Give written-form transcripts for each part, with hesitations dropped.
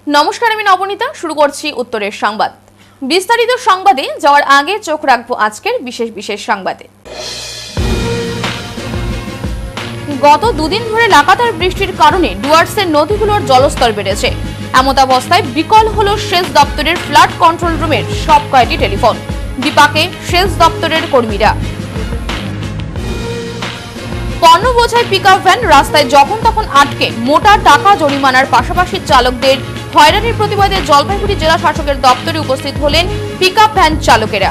নমস্কার, আমি নবনীতা। শুরু করছি উত্তরের সংবাদ। বিস্তারিত সংবাদে যাওয়ার আগে চোখ রাখবো আজকের বিশেষ সংবাদে। গত দুদিন ধরে লাগাতার বৃষ্টির কারণে ডুয়ার্সের নদীগুলোর জলস্তর বেড়েছে। এমতাবস্থায় বিকল হলো সেচ দপ্তরের ফ্লাড কন্ট্রোল রুমের সব কয়টি টেলিফোন। বিপাকে সেচ দপ্তরের কর্মীরা। পণ্য বোঝাই পিকআপ ভ্যান রাস্তায় যখন তখন আটকে মোটা টাকা জরিমানার পাশাপাশি চালকদের হয়রানির প্রতিবাদে জলপাইগুড়ি জেলা শাসকের দপ্তরে উপস্থিত হলেন পিকআপ ভ্যান চালকেরা।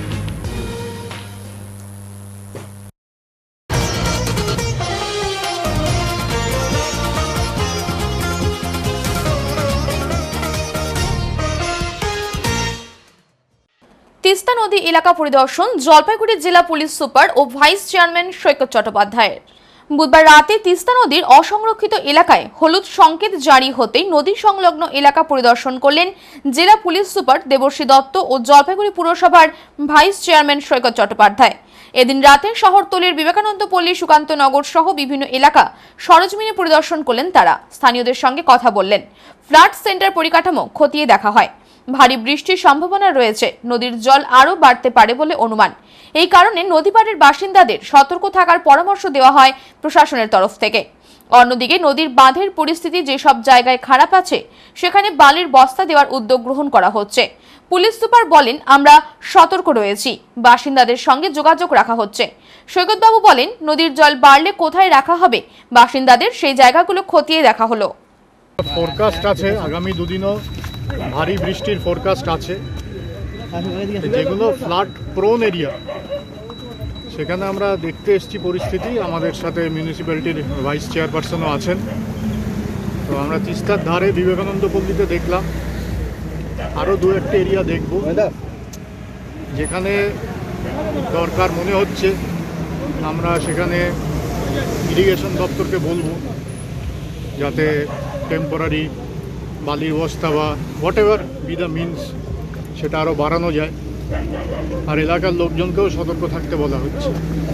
তিস্তা নদী এলাকা পরিদর্শন জলপাইগুড়ি জেলা পুলিশ সুপার ও ভাইস চেয়ারম্যান সৈকত চট্টোপাধ্যায়ের। বুধবার রাতে তিস্তা নদীর অসংরক্ষিত এলাকায় হলুদ সংকেত জারি হতেই নদী সংলগ্ন এলাকা পরিদর্শন করলেন জেলা পুলিশ সুপার দেবশ্রী দত্ত ও জলপাইগুড়ি পুরসভার ভাইস চেয়ারম্যান সৈকত চট্টোপাধ্যায়। এদিন রাতে শহরতলির বিবেকানন্দ পল্লী সুকান্ত নগর সহ বিভিন্ন এলাকা সরেজমিনে পরিদর্শন করলেন তারা। স্থানীয়দের সঙ্গে কথা বললেন। ফ্লাড সেন্টার পরিকাঠামো খতিয়ে দেখা হয়। ভারী বৃষ্টির সম্ভাবনা রয়েছে, নদীর জল আরও বাড়তে পারে বলে অনুমান। এই কারণে নদীপাড়ের বাসিন্দাদের সতর্ক থাকার পরামর্শ দেওয়া হয় প্রশাসনের তরফ থেকে। অন্যদিকে নদীর বাঁধের পরিস্থিতি যেসব জায়গায় খারাপ আছে সেখানে বালির বস্তা দেওয়ার উদ্যোগ গ্রহণ করা হচ্ছে। পুলিশ সুপার বলেন, আমরা সতর্ক রয়েছি, বাসিন্দাদের সঙ্গে যোগাযোগ রাখা হচ্ছে। সৈকতবাবু বলেন, নদীর জল বাড়লে কোথায় রাখা হবে বাসিন্দাদের সেই জায়গাগুলো খতিয়ে দেখা হলো। ফোরকাস্ট আছে, আগামী দুদিনও ভারী বৃষ্টির ফোরকাস্ট আছে। যেগুলো ফ্লাড প্রোন এরিয়া সেখানে আমরা দেখতে এসেছি পরিস্থিতি। আমাদের সাথে মিউনিসিপ্যালিটির ভাইস চেয়ারপারসনও আছেন। তো আমরা তিস্তার ধারে বিবেকানন্দ পল্লীতে দেখলাম, আরও দু একটা এরিয়া দেখব যেখানে দরকার মনে হচ্ছে। আমরা সেখানে ইরিগেশন দপ্তরকে বলবো যাতে টেম্পোরারি বালির বস্তা বা whatever be the means সেটা আরও বাড়ানো যায়। আর এলাকার লোকজনকেও সতর্ক থাকতে বলা হচ্ছে।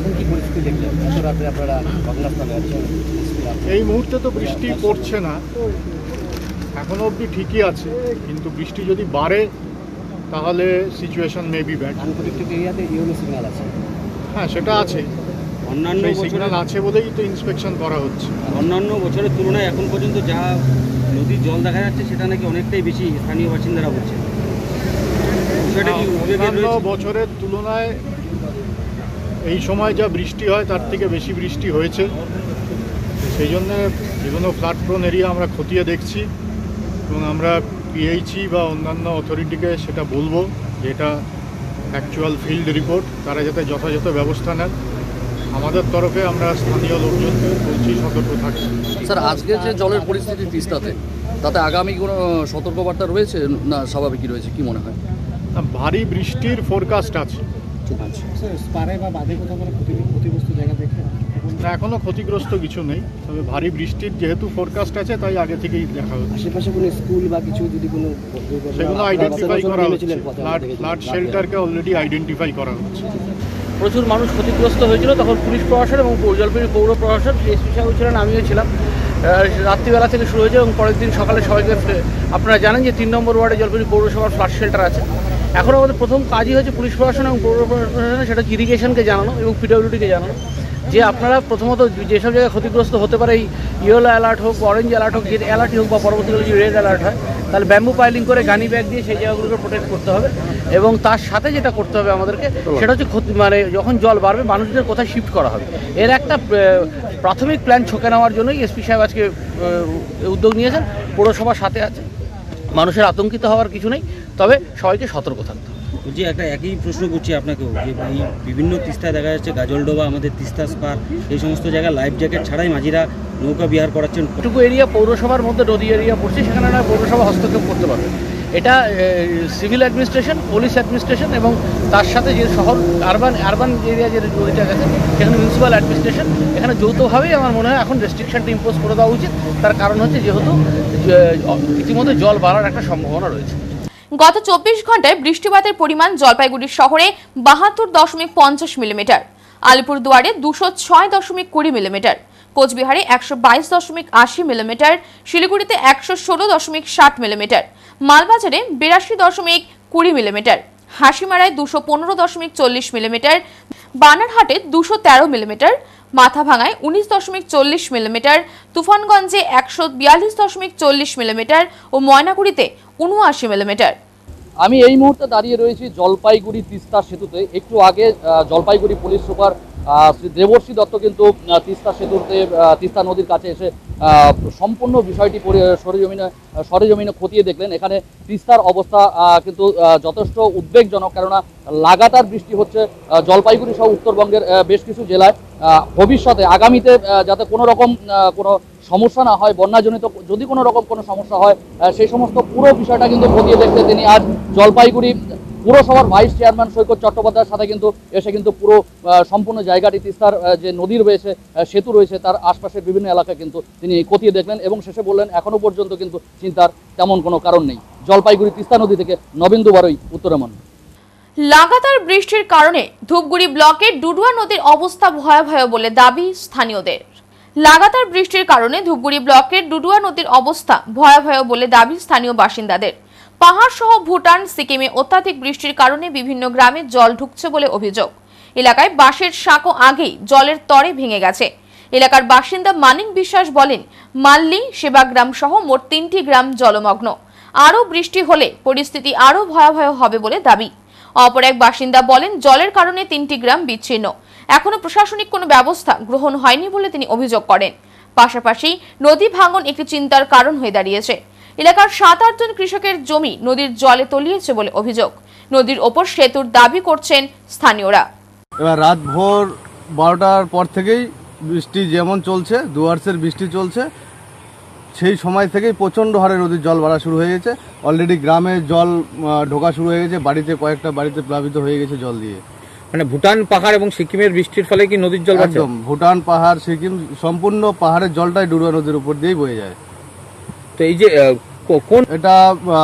এই মুহূর্তে তো বৃষ্টি পড়ছে না, এখনো অবধি ঠিকই আছে, কিন্তু বৃষ্টি যদি বাড়ে তাহলে সিচুয়েশন মে বি ব্যাড। হ্যাঁ, সেটা আছে, অন্যান্য সিগন্যাল আছে বলেই তো ইন্সপেকশন করা হচ্ছে। অন্যান্য বছরের তুলনায় এখন পর্যন্ত যা নদীর জল দেখা যাচ্ছে সেটা নাকি অনেকটাই বেশি, স্থানীয় বাসিন্দারা বলছে। অন্যান্য বছরের তুলনায় এই সময় যা বৃষ্টি হয় তার থেকে বেশি বৃষ্টি হয়েছে। সেই জন্যে যেগুলো ফ্লাড প্রোন এরিয়া আমরা খতিয়ে দেখছি এবং আমরা পিএইচই বা অন্যান্য অথরিটিকে সেটা বলবো যে এটা অ্যাকচুয়াল ফিল্ড রিপোর্ট, তারা যাতে যথাযথ ব্যবস্থা নেন। আমাদের তরফে আমরা স্থানীয় লোকজনকে বলছি সতর্ক থাকছি। স্যার, আজকে যে জলের পরিস্থিতি তিস্তাতে, তাতে আগামী কোনো সতর্কবার্তা রয়েছে না স্বাভাবিকই রয়েছে, কি মনে হয়? ভারী বৃষ্টির ফোরকাস্ট আছে। না, এখনো ক্ষতিগ্রস্ত কিছু নেই, তবে ভারী বৃষ্টির যেহেতু ফোরকাস্ট আছে তাই আগে থেকেই দেখা হচ্ছে। আশেপাশে কোনো স্কুল বা কিছু যদি কোনো সেগুলো আইডেন্টিফাই করা হচ্ছে। ফ্লাড শেল্টারকে অলরেডি আইডেন্টিফাই করা হচ্ছে। প্রচুর মানুষ ক্ষতিগ্রস্ত হয়েছিল, তখন পুলিশ প্রশাসন এবং জলপাইগুড়ি পৌর প্রশাসন, এসপি সাহেব ছিলেন, আমিও ছিলাম। রাত্রিবেলা থেকে শুরু হয়েছে এবং পরের দিন সকালে সবাইকে, আপনারা জানেন যে 3 নম্বর ওয়ার্ডে জলপাইগুড়ি পৌরসভার ফ্লাড শেল্টার আছে। এখন আমাদের প্রথম কাজই হচ্ছে পুলিশ প্রশাসন এবং পৌর প্রশাসনের, সেটা ইরিগেশনকে জানানো এবং পিডব্লিউডিকে জানানো যে আপনারা প্রথমত যেসব জায়গায় ক্ষতিগ্রস্ত হতে পারে, এই ইয়েলো অ্যালার্ট হোক, অরেঞ্জ অ্যালার্ট হোক, যে অ্যালার্টই হোক বা পরবর্তীকালে যদি রেড অ্যালার্ট হয়, তাহলে ব্যাম্বু পাইলিং করে গানি ব্যাগ দিয়ে সেই জায়গাগুলোকে প্রোটেক্ট করতে হবে। এবং তার সাথে যেটা করতে হবে আমাদেরকে সেটা হচ্ছে মানে যখন জল বাড়বে মানুষদের কোথায় শিফট করা হবে, এর একটা প্রাথমিক প্ল্যান ছকে নেওয়ার জন্যই এসপি সাহেব আজকে উদ্যোগ নিয়েছেন। পৌরসভার সাথে আছে, মানুষের আতঙ্কিত হওয়ার কিছু নেই, তবে সবাইকে সতর্ক থাকতে হবে। বলছি, একটা একই প্রশ্ন করছি আপনাকেও, যে এই বিভিন্ন তিস্তায় দেখা যাচ্ছে গাজলডোবা, আমাদের তিস্তা স্পার, এই সমস্ত জায়গায় লাইফ জ্যাকেট ছাড়াই মাঝিরা নৌকা বিহার করাচ্ছেন। এটুকু এরিয়া পৌরসভার মধ্যে নদী এরিয়া পড়ছে, সেখানে না পৌরসভা হস্তক্ষেপ করতে পারবে। এটা সিভিল অ্যাডমিনিস্ট্রেশন, পুলিশ অ্যাডমিনিস্ট্রেশন এবং তার সাথে যে শহর আরবান এরিয়া যে নদীটা গেছে সেখানে মিউনিসিপ্যাল অ্যাডমিনিস্ট্রেশন, এখানে যৌথভাবেই আমার মনে হয় এখন রেস্ট্রিকশনটা ইম্পোজ করে দেওয়া উচিত। তার কারণ হচ্ছে যেহেতু ইতিমধ্যে জল বাড়ার একটা সম্ভাবনা রয়েছে। গত 24 ঘন্টায় বৃষ্টিপাতের পরিমাণ জলপাইগুড়ি শহরে 72.50 মিলিমিটার, আলিপুরদুয়ারে 206.20 মিলিমিটার, কোচবিহারে 122.80 মিলিমিটার, শিলিগুড়িতে 116.60 মিলিমিটার, মালবাজারে 82.20 মিলিমিটার, হাসিমারায় 215.40 মিলিমিটার, বানারহাটে 213 মিলিমিটার, মাথাভাঙায় 19.40 মিলিমিটার, তুফানগঞ্জে 142.40 মিলিমিটার ও ময়নাগুড়িতে 79 মিলিমিটার। আমি এই মুহূর্তে দাঁড়িয়ে রয়েছি জলপাইগুড়ি তিস্তা সেতুতে। একটু আগে জলপাইগুড়ি পুলিশ সুপার শ্রী দেবর্ষী দত্ত কিন্তু তিস্তা সেতুতে তিস্তা নদীর কাছে এসে সম্পূর্ণ বিষয়টি সরেজমিনে খতিয়ে দেখলেন। এখানে তিস্তার অবস্থা কিন্তু যথেষ্ট উদ্বেগজনক, কেননা লাগাতার বৃষ্টি হচ্ছে জলপাইগুড়ি সহ উত্তরবঙ্গের বেশ কিছু জেলায়। ভবিষ্যতে আগামীতে যাতে কোনো রকম কোনো সমস্যা না হয়, বন্যাজনিত যদি কোনো রকম কোনো সমস্যা হয়, সেই সমস্ত পুরো বিষয়টা কিন্তু খতিয়ে দেখতে তিনি আজ জলপাইগুড়ি পুরসভার ভাইস চেয়ারম্যান সৈকত চট্টোপাধ্যায়ের সাথে কিন্তু এসে কিন্তু পুরো সম্পূর্ণ জায়গাটি তিস্তার যে নদী রয়েছে, সেতু রয়েছে, তার আশপাশের বিভিন্ন এলাকা কিন্তু তিনি খতিয়ে দেখলেন এবং শেষে বললেন এখনো পর্যন্ত কিন্তু চিন্তার তেমন কোনো কারণ নেই। জলপাইগুড়ি তিস্তা নদী থেকে নবেন্দু বারই, উত্তরমন। লাগাতার বৃষ্টির কারণে ধূপগুড়ি ব্লকের ডুডুয়া নদীর অবস্থা ভয়াবহ বলে দাবি স্থানীয়দের। লাগাতার বৃষ্টির কারণে ধূপগুড়ি ব্লকের ডুডুয়া নদীর অবস্থা ভয়াবহ বলে দাবি স্থানীয় বাসিন্দাদের। পাহাড় সহ ভুটান, সিকিমে অত্যাধিক বৃষ্টির কারণে বিভিন্ন গ্রামে জল ঢুকছে বলে অভিযোগ। এলাকায় বাঁশের সাঁকো আগেই জলের তরে ভেঙে গেছে। এলাকার বাসিন্দা মানিক বিশ্বাস বলেন, মাল্লি, সেবাগ্রাম সহ মোট 3টি গ্রাম জলমগ্ন। আরও বৃষ্টি হলে পরিস্থিতি আরও ভয়াবহ হবে বলে দাবি। অপর এক বাসিন্দা বলেন, জলের কারণে 3টি গ্রাম বিচ্ছিন্ন, এখনো প্রশাসনিক কোনো ব্যবস্থা গ্রহণ হয়নি বলে তিনি অভিযোগ করেন। পাশাপাশি নদী ভাঙন একটি চিন্তার কারণ হয়ে দাঁড়িয়েছে। এলাকার 7-8 জন কৃষকের জমি নদীর জলে তলিয়েছে বলে অভিযোগ। নদীর ওপর সেতুর দাবি করছেন স্থানীয়রা। এবার রাত ভোর 12টার পর থেকেই বৃষ্টি যেমন চলছে, দুয়ার্সের বৃষ্টি চলছে, সেই সময় থেকেই প্রচণ্ড হারে নদীর জল বাড়া শুরু হয়ে গেছে। অলরেডি গ্রামে জল ঢোকা শুরু হয়ে গেছে, কয়েকটা বাড়িতে প্লাবিত হয়ে গেছে জল দিয়ে। মানে ভুটান পাহাড় এবং সিকিমের বৃষ্টির ফলে কি নদীর জল বাড়ছে? একদম ভুটান পাহাড়, সিকিম সম্পূর্ণ পাহাড়ের জলটাই ডুডুয়া নদীর উপর দিয়েই বয়ে যায়। তো এই যে কোন এটা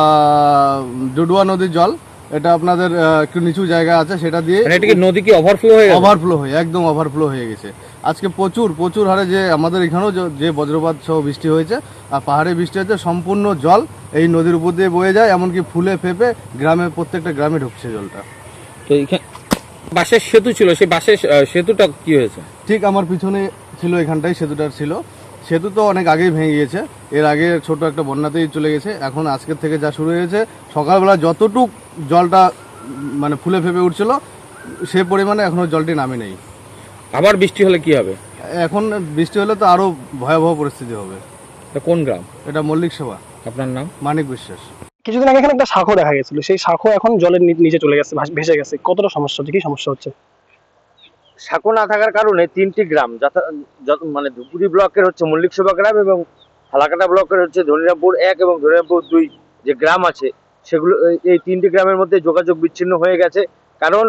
ডুডুয়া নদীর জল, এটা আপনাদের একটু নিচু জায়গা আছে, সেটা দিয়ে এটা কি নদী কি ওভারফ্লো হয়ে গেছে? ওভারফ্লো হয়ে একদম ওভারফ্লো হয়ে গেছে। আজকে প্রচুর হারে যে আমাদের এখানেও যে বজ্রপাত সহ বৃষ্টি হয়েছে আর পাহাড়ে বৃষ্টি হয়েছে, সম্পূর্ণ জল এই নদীর উপর দিয়ে বয়ে যায়, এমনকি ফুলে ফেপে প্রত্যেকটা গ্রামে ঢুকছে জলটা। তো এখানে বাঁশের সেতু ছিল, সেই বাঁশের সেতুটা কি হয়েছে? ঠিক আমার পিছনে ছিল, এখানটাই সেতুটা ছিল। সেতু তো অনেক আগেই ভেঙে গেছে, এর আগে ছোট একটা বন্যাতেই চলে গেছে। এখন আজকের থেকে যা শুরু হয়েছে, সকালবেলা যতটুক জলটা মানে ফুলে ফেপে উঠছিল, সে পরিমাণে এখনো জলটি নামে নেই। আবার বৃষ্টি হলে কি হবে? এখন বৃষ্টি হলে তো আরো ভয়াবহ পরিস্থিতি হবে। কোন গ্রাম? এটা মল্লিক সভা। আপনার নাম? মানিক বিশ্বাস। কিছুদিন আগে এখানে একটা শাঁখো দেখা গেছিল, সেই শাঁখো এখন জলের নিচে চলে গেছে, ভেসে গেছে। কতটা সমস্যা হচ্ছে, কি সমস্যা হচ্ছে? শাঁখো না থাকার কারণে 3টি গ্রাম মানে ধুপগুড়ি ব্লকের হচ্ছে মল্লিক সভা গ্রাম এবং ফালাকাটা ব্লকের হচ্ছে ধনিরামপুর 1 এবং ধনিরামপুর 2 যে গ্রাম আছে, সেগুলো এই 3টি গ্রামের মধ্যে যোগাযোগ বিচ্ছিন্ন হয়ে গেছে। কারণ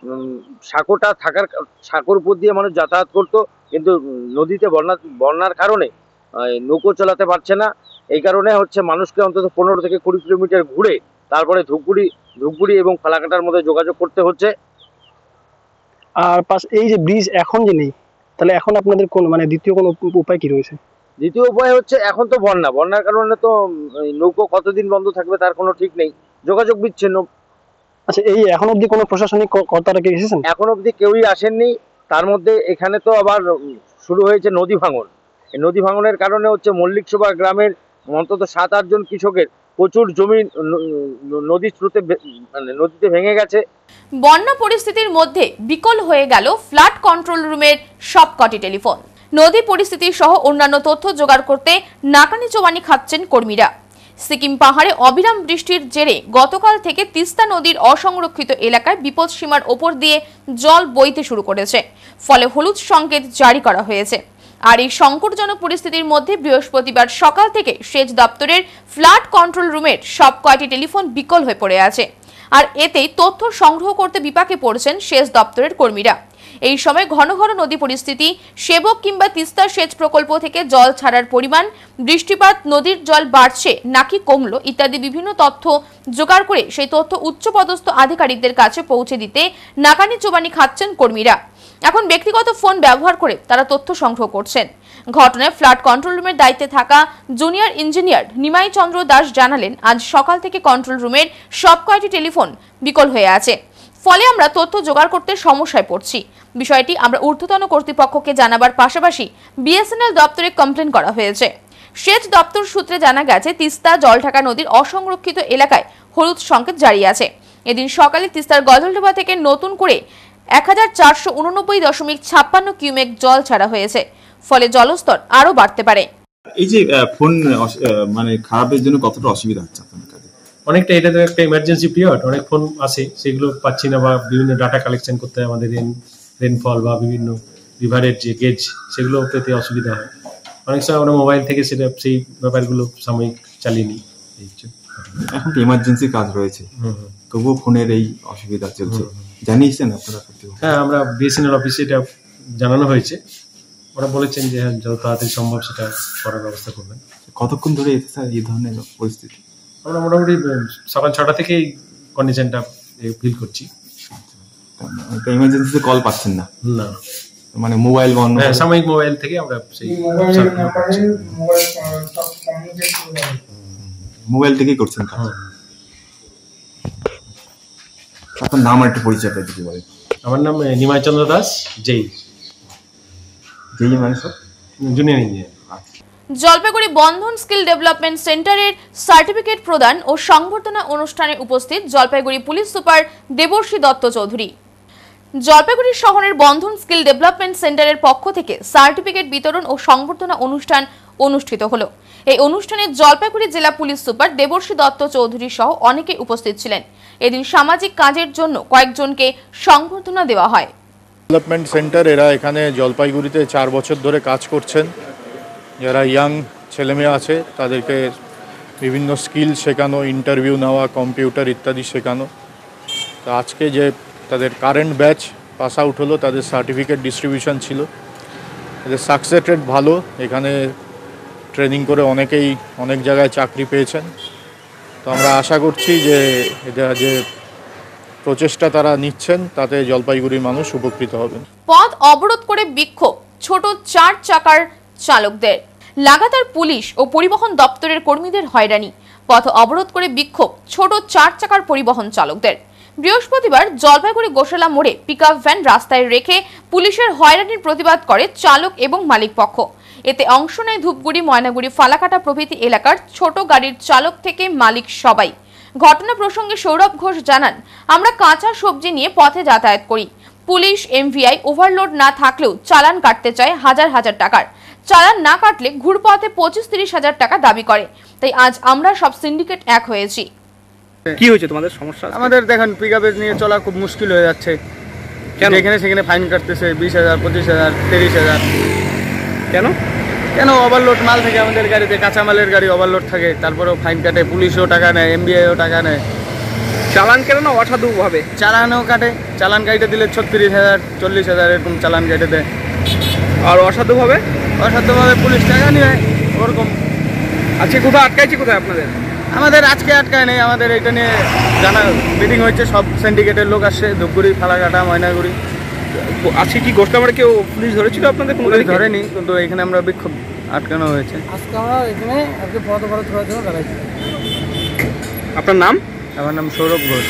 শাঁখোর উপর দিয়ে মানুষ যাতায়াত করতো, কিন্তু নদীতে বন্যার কারণে নৌকো চালাতে পারছে না। এই কারণে হচ্ছে মানুষকে অন্তত 15 থেকে 20 কিলোমিটার ঘুরে তারপরে ধূপগুড়ি এবং ফালাকাটার মধ্যে যোগাযোগ করতে হচ্ছে। আর এই যে ব্রিজ এখন যে নেই, তাহলে এখন আপনাদের কোন মানে দ্বিতীয় কোনো উপায় কি রয়েছে? দ্বিতীয় উপায় হচ্ছে, এখন তো বন্যার কারণে তো নৌকো কতদিন বন্ধ থাকবে তার কোনো ঠিক নেই, যোগাযোগ বিচ্ছিন্ন। আচ্ছা, এই এখন অবধি কোনো প্রশাসনিক কর্তারা কি এসেছেন? এখন অবধি কেউই আসেননি। তার মধ্যে এখানে তো আবার শুরু হয়েছে নদী ভাঙন। এই নদী ভাঙনের কারণে হচ্ছে মল্লিক সভা গ্রামের অন্তত 7-8 জন কৃষকের প্রচুর জমি নদীতে ভেঙে গেছে। বন্যা পরিস্থিতির মধ্যে বিকল হয়ে গেল ফ্লাড কন্ট্রোল রুমের সবকটি টেলিফোন। নদী পরিস্থিতি সহ অন্যান্য তথ্য জোগাড় করতে নাকানি চোবানি খাচ্ছেন কর্মীরা। সিকিম পাহাড়ে অবিরাম বৃষ্টির জেরে গতকাল থেকে তিস্তা নদীর অসংরক্ষিত এলাকায় বিপদসীমার ওপর দিয়ে জল বইতে শুরু করেছে, ফলে হলুদ সংকেত জারি করা হয়েছে। আর এই সংকটজনক পরিস্থিতির মধ্যে বৃহস্পতিবার সকাল থেকে সেচ দপ্তরের ফ্লাড কন্ট্রোল রুমের সব কয়টি টেলিফোন বিকল হয়ে পড়ে আছে। আর এতেই তথ্য সংগ্রহ করতে বিপাকে পড়ছেন সেচ দপ্তরের কর্মীরা। এই সময় ঘন ঘন নদী পরিস্থিতি, সেবক কিংবা তিস্তা সেচ প্রকল্প থেকে জল ছাড়ার পরিমাণ, বৃষ্টিপাত, নদীর জল বাড়ছে নাকি কমলো ইত্যাদি বিভিন্ন তথ্য জোগাড় করে সেই তথ্য উচ্চপদস্থ আধিকারিকদের কাছে পৌঁছে দিতে নাকানি চোবানি খাচ্ছেন কর্মীরা। এখন ব্যক্তিগত ফোন ব্যবহার করে তারা তথ্য সংগ্রহ করছেন। ঘটনায় ফ্লাড কন্ট্রোল রুমের দায়িত্বে থাকা জুনিয়র ইঞ্জিনিয়ার নিমাই চন্দ্র দাস জানালেন, আজ সকাল থেকে কন্ট্রোল রুমের সব কয়টি টেলিফোন বিকল হয়ে আছে, ফলে আমরা তথ্য জোগাড় করতে সমস্যায় পড়ছি। বিষয়টি আমরা ঊর্ধ্বতন কর্তৃপক্ষকে জানাবার পাশাপাশি বিএসএনএল দপ্তরে কমপ্লেন করা হয়েছে। সেচ দপ্তর সূত্রে জানা গেছে, তিস্তা জলঢাকা নদীর অসংরক্ষিত এলাকায় হলুদ সংকেত জারি আছে। এদিন সকালে তিস্তার গজলডোবা থেকে নতুন করে 1489.56 কিউমেক জল ছাড়া হয়েছে, ফলে জলস্তর আরো বাড়তে পারে। এই যে ফোন মানে খারাপের জন্য কতটা অসুবিধা হচ্ছে আপনার কাছে? অনেকটা, এটা তো একটা ইমার্জেন্সি পিরিয়ড, অনেক ফোন আসে, সেগুলো পাচ্ছি না বা বিভিন্ন ডাটা কালেকশন করতে হয় আমাদের, রেনফল বা বিভিন্ন রিভারের যে গেজ সেগুলো পেতে অসুবিধা হয়। অনেক সময় আমরা মোবাইল থেকে সেটা সেই ব্যাপারগুলো সাময়িক চালিয়ে নিই। এখন তো ইমার্জেন্সি কাজ রয়েছে, তবুও ফোনের এই অসুবিধা চলছে, জানিয়েছেন আপনারা? হ্যাঁ, আমরা বিএসএনএল অফিসে এটা জানানো হয়েছে, ওরা বলেছেন যে হ্যাঁ যত তাড়াতাড়ি সম্ভব সেটা করার ব্যবস্থা করবেন। কতক্ষণ ধরে এই ধরনের পরিস্থিতি? আমরা মোটামুটি সকাল 6টা থেকেই কন্ডিশনটা ফিল করছি। ইমার্জেন্সিতে কল পাচ্ছেন না? না, মানে মোবাইল বন্ধ? হ্যাঁ, সাময়িক মোবাইল থেকে আমরা সেই মোবাইল থেকেই করছেন কাজ। আপনার নাম আর একটু পরিচয়টা যদি বলেন। আমার নাম নিমাই চন্দ্র দাস, যেই মানে সব junior engineer. Jalpaiguri Bandhan skill development সেন্টারের সার্টিফিকেট প্রদান ও সংবর্ধনা অনুষ্ঠানে উপস্থিত জলপাইগুড়ি পুলিশ সুপার দেবর্ষী দত্ত চৌধুরী। জলপাইগুড়ি শহরের বন্ধন স্কিল ডেভেলপমেন্ট সেন্টারের পক্ষ থেকে সার্টিফিকেট বিতরণ ও সংবর্ধনা অনুষ্ঠান অনুষ্ঠিত হলো। এই অনুষ্ঠানে জলপাইগুড়ি জেলা পুলিশ সুপার দেবর্ষী দত্ত চৌধুরী সহ অনেকে উপস্থিত ছিলেন। এদিন সামাজিক কাজের জন্য কয়েকজনকে সংবর্ধনা দেওয়া হয়। ডেভেলপমেন্ট সেন্টার, এরা এখানে জলপাইগুড়িতে 4 বছর ধরে কাজ করছেন। যারা ইয়াং ছেলেমেয়ে আছে তাদেরকে বিভিন্ন স্কিল শেখানো, ইন্টারভিউ নেওয়া, কম্পিউটার ইত্যাদি শেখানো। তো আজকে যে তাদের কারেন্ট ব্যাচ পাস আউট হলো, তাদের সার্টিফিকেট ডিস্ট্রিবিউশন ছিল। এদের সাকসেস রেট ভালো, এখানে ট্রেনিং করে অনেকেই অনেক জায়গায় চাকরি পেয়েছেন। তো আমরা আশা করছি যে এটা যে প্রচেষ্টা তারা নিচ্ছেন তাতে জলপাইগুড়ির মানুষ উপকৃত হবেন। পথ অবরোধ করে বিক্ষোভ ছোট 4 চাকার চালকদের। লাগাতার পুলিশ ও পরিবহন দপ্তরের কর্মীদের হয়রানি। পথ অবরোধ করে বিক্ষোভ ছোট 4 চাকার পরিবহন চালকদের। বৃহস্পতিবার জলপাইগুড়ি গোশালা মোড়ে পিকআপ ভ্যান রাস্তায় রেখে পুলিশের হয়রানির প্রতিবাদ করে চালক এবং মালিক পক্ষ। এতে অংশ নেয় ধূপগুড়ি, ময়নাগুড়ি, ফালাকাটা প্রভৃতি এলাকার ছোট গাড়ির চালক থেকে মালিক সবাই। ঘটনা প্রসঙ্গে সৌরভ ঘোষ জানান, আমরা কাঁচা সবজি নিয়ে পথে যাতায়াত করি। পুলিশ এমভিআই ওভারলোড না থাকলেও চালান কাটতে চায় হাজার হাজার টাকার। চালান না কাটলে ঘুরপথে 25-30 হাজার টাকা দাবি করে। তাই আজ আমরা সব সিন্ডিকেট এক হয়েছি। কি হয়েছে তোমাদের সমস্যা? আমাদের দেখেন পিকআপে নিয়ে চলা খুব মুশকিল হয়ে যাচ্ছে। যেখানে সেখানে ফাইন কাটতেছে 20,000, 25,000, 30,000। কেন? ওভারলোড মাল থাকে আমাদের গাড়িতে, কাঁচামালের গাড়ি ওভারলোড থাকে, তারপরেও ফাইন কাটে, পুলিশও টাকা নেয়, এমবিআইও টাকা নেয়। চালান কেন না অসাধুভাবে? চালানও কাটে, চালান গাড়িটা দিলে 36,000, 40,000 এরকম চালান গাড়িতে দেয়। আর অসাধুভাবে পুলিশ টাকা নিয়ে ওরকম। আজকে কোথায় আটকাইছে? কোথায় আপনাদের? আমাদের আজকে আটকায় নেই, আমাদের এটা নিয়ে জানা মিটিং হয়েছে, সব সিন্ডিকেটের লোক আসছে, ধূপগুড়ি, ফালাকাটা, ময়নাগুড়ি। আজকে কি গোষ্ঠী কেউ পুলিশ ধরেছিল আপনাদের? পুলিশ ধরেনি, কিন্তু এখানে আমরা বিক্ষোভ আটকানো হয়েছে। আজকে আমরা এখানে পথ অবরোধ করার জন্য দাঁড়াইছি। আপনার নাম? আমার নাম সৌরভ ঘোষ।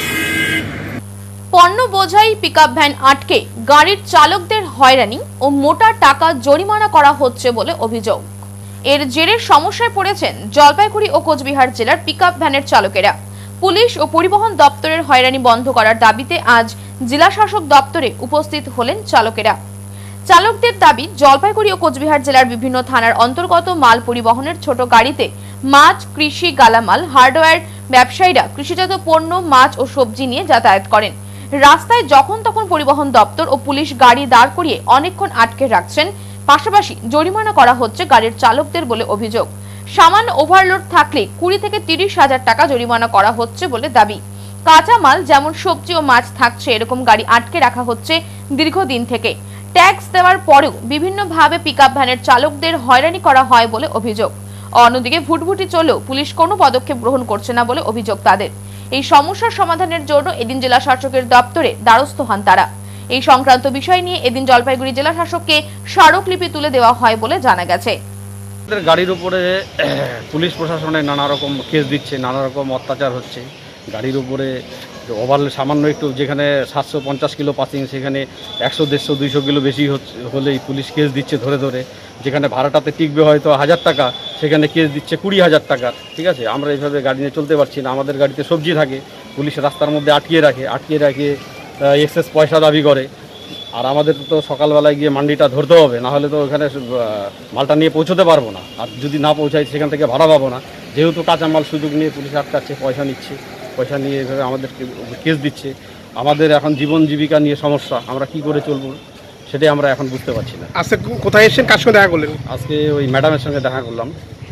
পণ্য বোঝাই পিকআপ ভ্যান আটকে গাড়ির চালকদের হয়রানি ও মোটা টাকা জরিমানা করা হচ্ছে বলে অভিযোগ। এর জেরে সমস্যায় পড়েছেন জলপাইগুড়ি ও কোচবিহার জেলার পিকআপ ভ্যানের চালকেরা। পুলিশ ও পরিবহন দপ্তরের হয়রানি বন্ধ করার দাবিতে আজ জেলা শাসক দপ্তরে উপস্থিত হলেন চালকেরা। চালকদের দাবি, জলপাইগুড়ি ও কোচবিহার জেলার বিভিন্ন থানার অন্তর্গত মাল পরিবহনের ছোট গাড়িতে মাছ, কৃষি, গালামাল, হার্ডওয়্যার ব্যবসায়ীরা কৃষিজাত পণ্য, মাছ ও সবজি নিয়ে যাতায়াত করেন। রাস্তায় যখন তখন পরিবহন দপ্তর ও পুলিশ গাড়ি দাঁড় করিয়ে অনেকক্ষণ আটকে রাখছেন। পাশাপাশি জরিমানা করা হচ্ছে গাড়ির চালকদের বলে অভিযোগ। সামান্য ওভারলোড থাকলে 20 থেকে 30 হাজার টাকা জরিমানা করা হচ্ছে বলে দাবি। কাঁচামাল যেমন সবজি ও মাছ থাকছে, এরকম গাড়ি আটকে রাখা হচ্ছে দীর্ঘদিন থেকে। ট্যাক্স দেওয়ার পরেও বিভিন্নভাবে পিকআপ ভ্যানের চালকদের হয়রানি করা হয় বলে অভিযোগ। অন্যদিকে ভুটভুটি চলেও পুলিশ কোনো পদক্ষেপ গ্রহণ করছে না বলে অভিযোগ তাদের। এই সমস্যার সমাধানের জন্য এদিন জেলা শাসকের দপ্তরে দ্বারস্থ হন তারা। এই সংক্রান্ত বিষয় নিয়ে এদিন জলপাইগুড়ি জেলা শাসককে স্মারকলিপি তুলে দেওয়া হয় বলে জানা গেছে। গাড়ির উপরে পুলিশ প্রশাসনের নানা রকম কেস দিচ্ছে, নানা রকম অত্যাচার হচ্ছে। গাড়ির উপরে ওভারলোড সামান্য একটু, যেখানে 750 কিলো পাসিং সেখানে 100, 150, 200 কিলো বেশি হলেই পুলিশ কেস দিচ্ছে ধরে ধরে। যেখানে ভাড়াটাতে টিকবে হয়তো 1000 টাকা, সেখানে কেস দিচ্ছে 20,000 টাকা। ঠিক আছে, আমরা এইভাবে গাড়ি নিয়ে চলতে পারছি না। আমাদের গাড়িতে সবজি থাকে, পুলিশ রাস্তার মধ্যে আটকিয়ে রাখে এক্সেস পয়সা দাবি করে। আর আমাদের তো সকালবেলায় গিয়ে মান্ডিটা ধরতে হবে, না হলে তো ওখানে মালটা নিয়ে পৌঁছতে পারবো না। আর যদি না পৌঁছাই সেখান থেকে ভাড়া পাবো না। যেহেতু কাঁচামাল সুযোগ নিয়ে পুলিশ আটকাচ্ছে, পয়সা নিচ্ছে, পয়সা নিয়ে এভাবে আমাদের কেস দিচ্ছে। আমাদের এখন জীবন জীবিকা নিয়ে সমস্যা, আমরা কি করে চলবো সেটাই আমরা এখন বুঝতে পারছি না। আজকে কোথায় এসেছেন, কার সঙ্গে দেখা করলেন? আজকে ওই ম্যাডামের সঙ্গে দেখা করলাম।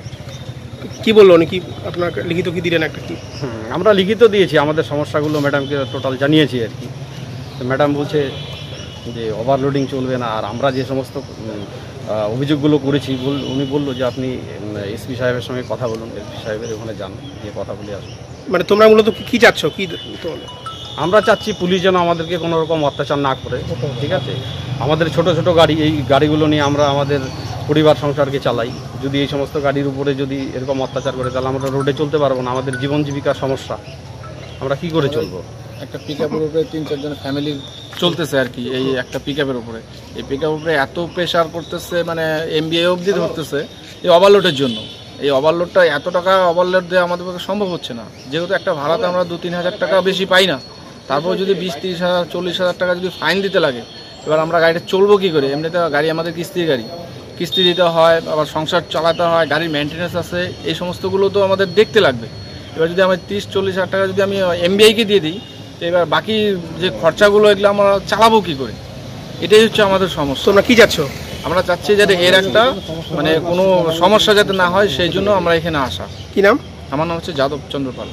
কি বললো উনি? কি আপনার লিখিত কি দিলেন একটা? কি আমরা লিখিত দিয়েছি, আমাদের সমস্যাগুলো ম্যাডামকে টোটাল জানিয়েছি আর কি। তো ম্যাডাম বলছে যে ওভারলোডিং চলবে না। আর আমরা যে সমস্ত অভিযোগগুলো করেছি, উনি বললো যে আপনি এসপি সাহেবের সঙ্গে কথা বলুন, এসপি সাহেবের ওখানে যান, গিয়ে কথা বলে আসুন। মানে তোমরা মূলত কি চাচ্ছ? কি আমরা চাচ্ছি পুলিশ যেন আমাদেরকে কোনো রকম অত্যাচার না করে। ঠিক আছে, আমাদের ছোট ছোট গাড়ি, এই গাড়িগুলো নিয়ে আমরা আমাদের পরিবার সংসারকে চালাই। যদি এই সমস্ত গাড়ির উপরে যদি এরকম অত্যাচার করে, তাহলে আমরা রোডে চলতে পারবো না। আমাদের জীবন জীবিকার সমস্যা, আমরা কি করে চলবো? একটা পিকআপের উপরে 3-4 জন ফ্যামিলি চলতেছে আর কি। এই একটা পিকআপের উপরে, এই পিকআপের উপরে এত প্রেশার করতেছে, মানে এমবিআই অবধি ধরতেছে এই ওভারলোডের জন্য। এই ওভারলোডটা এত টাকা ওভারলোড দেওয়া আমাদের পক্ষে সম্ভব হচ্ছে না। যেহেতু একটা ভাড়াতে আমরা 2-3 হাজার টাকা বেশি পাই না, তারপর যদি 20-30 হাজার 40 হাজার টাকা যদি ফাইন দিতে লাগে, এবার আমরা গাড়িটা চলবো কী করে? এমনিতে গাড়ি আমাদের কিস্তির গাড়ি, কিস্তি দিতে হয়, আবার সংসার চালাতে হয়, গাড়ির মেনটেন্যান্স আছে, এই সমস্তগুলো তো আমাদের দেখতে লাগবে। এবার যদি আমি 30-40 হাজার টাকা যদি আমি এমবিআইকে দিয়ে দিই, তো এবার বাকি যে খরচাগুলো এগুলো আমরা চালাবো কী করে? এটাই হচ্ছে আমাদের সমস্যা। তোমরা কী চাচ্ছ? আমরা চাচ্ছি যাতে এর একটা মানে কোনো সমস্যা যাতে না হয়, সেই জন্য আমরা এখানে আসা। কি নাম? আমার নাম হচ্ছে যাদব চন্দ্র পাল।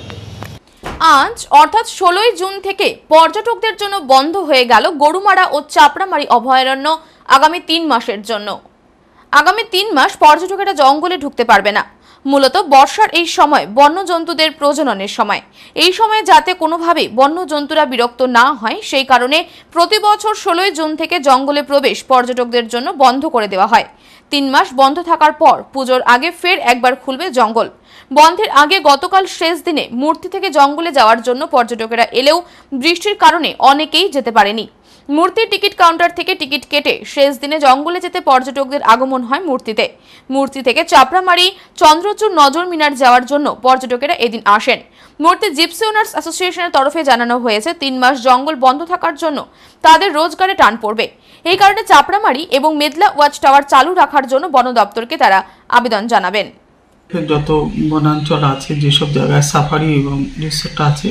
আজ অর্থাৎ 16ই জুন থেকে পর্যটকদের জন্য বন্ধ হয়ে গেল গরুমারা ও চাপড়ামারি অভয়ারণ্য আগামী 3 মাসের জন্য। আগামী 3 মাস পর্যটকেরা জঙ্গলে ঢুকতে পারবে না। মূলত বর্ষার এই সময় বন্যজন্তুদের প্রজননের সময়। এই সময়ে যাতে কোনোভাবেই বন্যজন্তুরা বিরক্ত না হয়, সেই কারণে প্রতি বছর 16ই জুন থেকে জঙ্গলে প্রবেশ পর্যটকদের জন্য বন্ধ করে দেওয়া হয়। 3 মাস বন্ধ থাকার পর পুজোর আগে ফের একবার খুলবে জঙ্গল। বন্ধের আগে গতকাল শেষ দিনে মূর্তি থেকে জঙ্গলে যাওয়ার জন্য পর্যটকেরা এলেও বৃষ্টির কারণে অনেকেই যেতে পারেনি। মূর্তির টিকিট কাউন্টার থেকে টিকিট কেটে শেষ দিনে জঙ্গলে যেতে পর্যটকদের আগমন হয় মূর্তিতে। মূর্তি থেকে চাপড়ামারি, চন্দ্রচূড়, নজর মিনার যাওয়ার জন্য পর্যটকেরা এদিন আসেন। মূর্তি জিপসি ওনার্স অ্যাসোসিয়েশনের তরফে জানানো হয়েছে 3 মাস জঙ্গল বন্ধ থাকার জন্য তাদের রোজগারে টান পড়বে। এই কারণে চাপড়ামারি এবং মেদলা ওয়াচ টাওয়ার চালু রাখার জন্য বন দপ্তরকে তারা আবেদন জানাবেন। যত বনাঞ্চল আছে, যেসব জায়গায় সাফারি এবং রিসোর্ট আছে,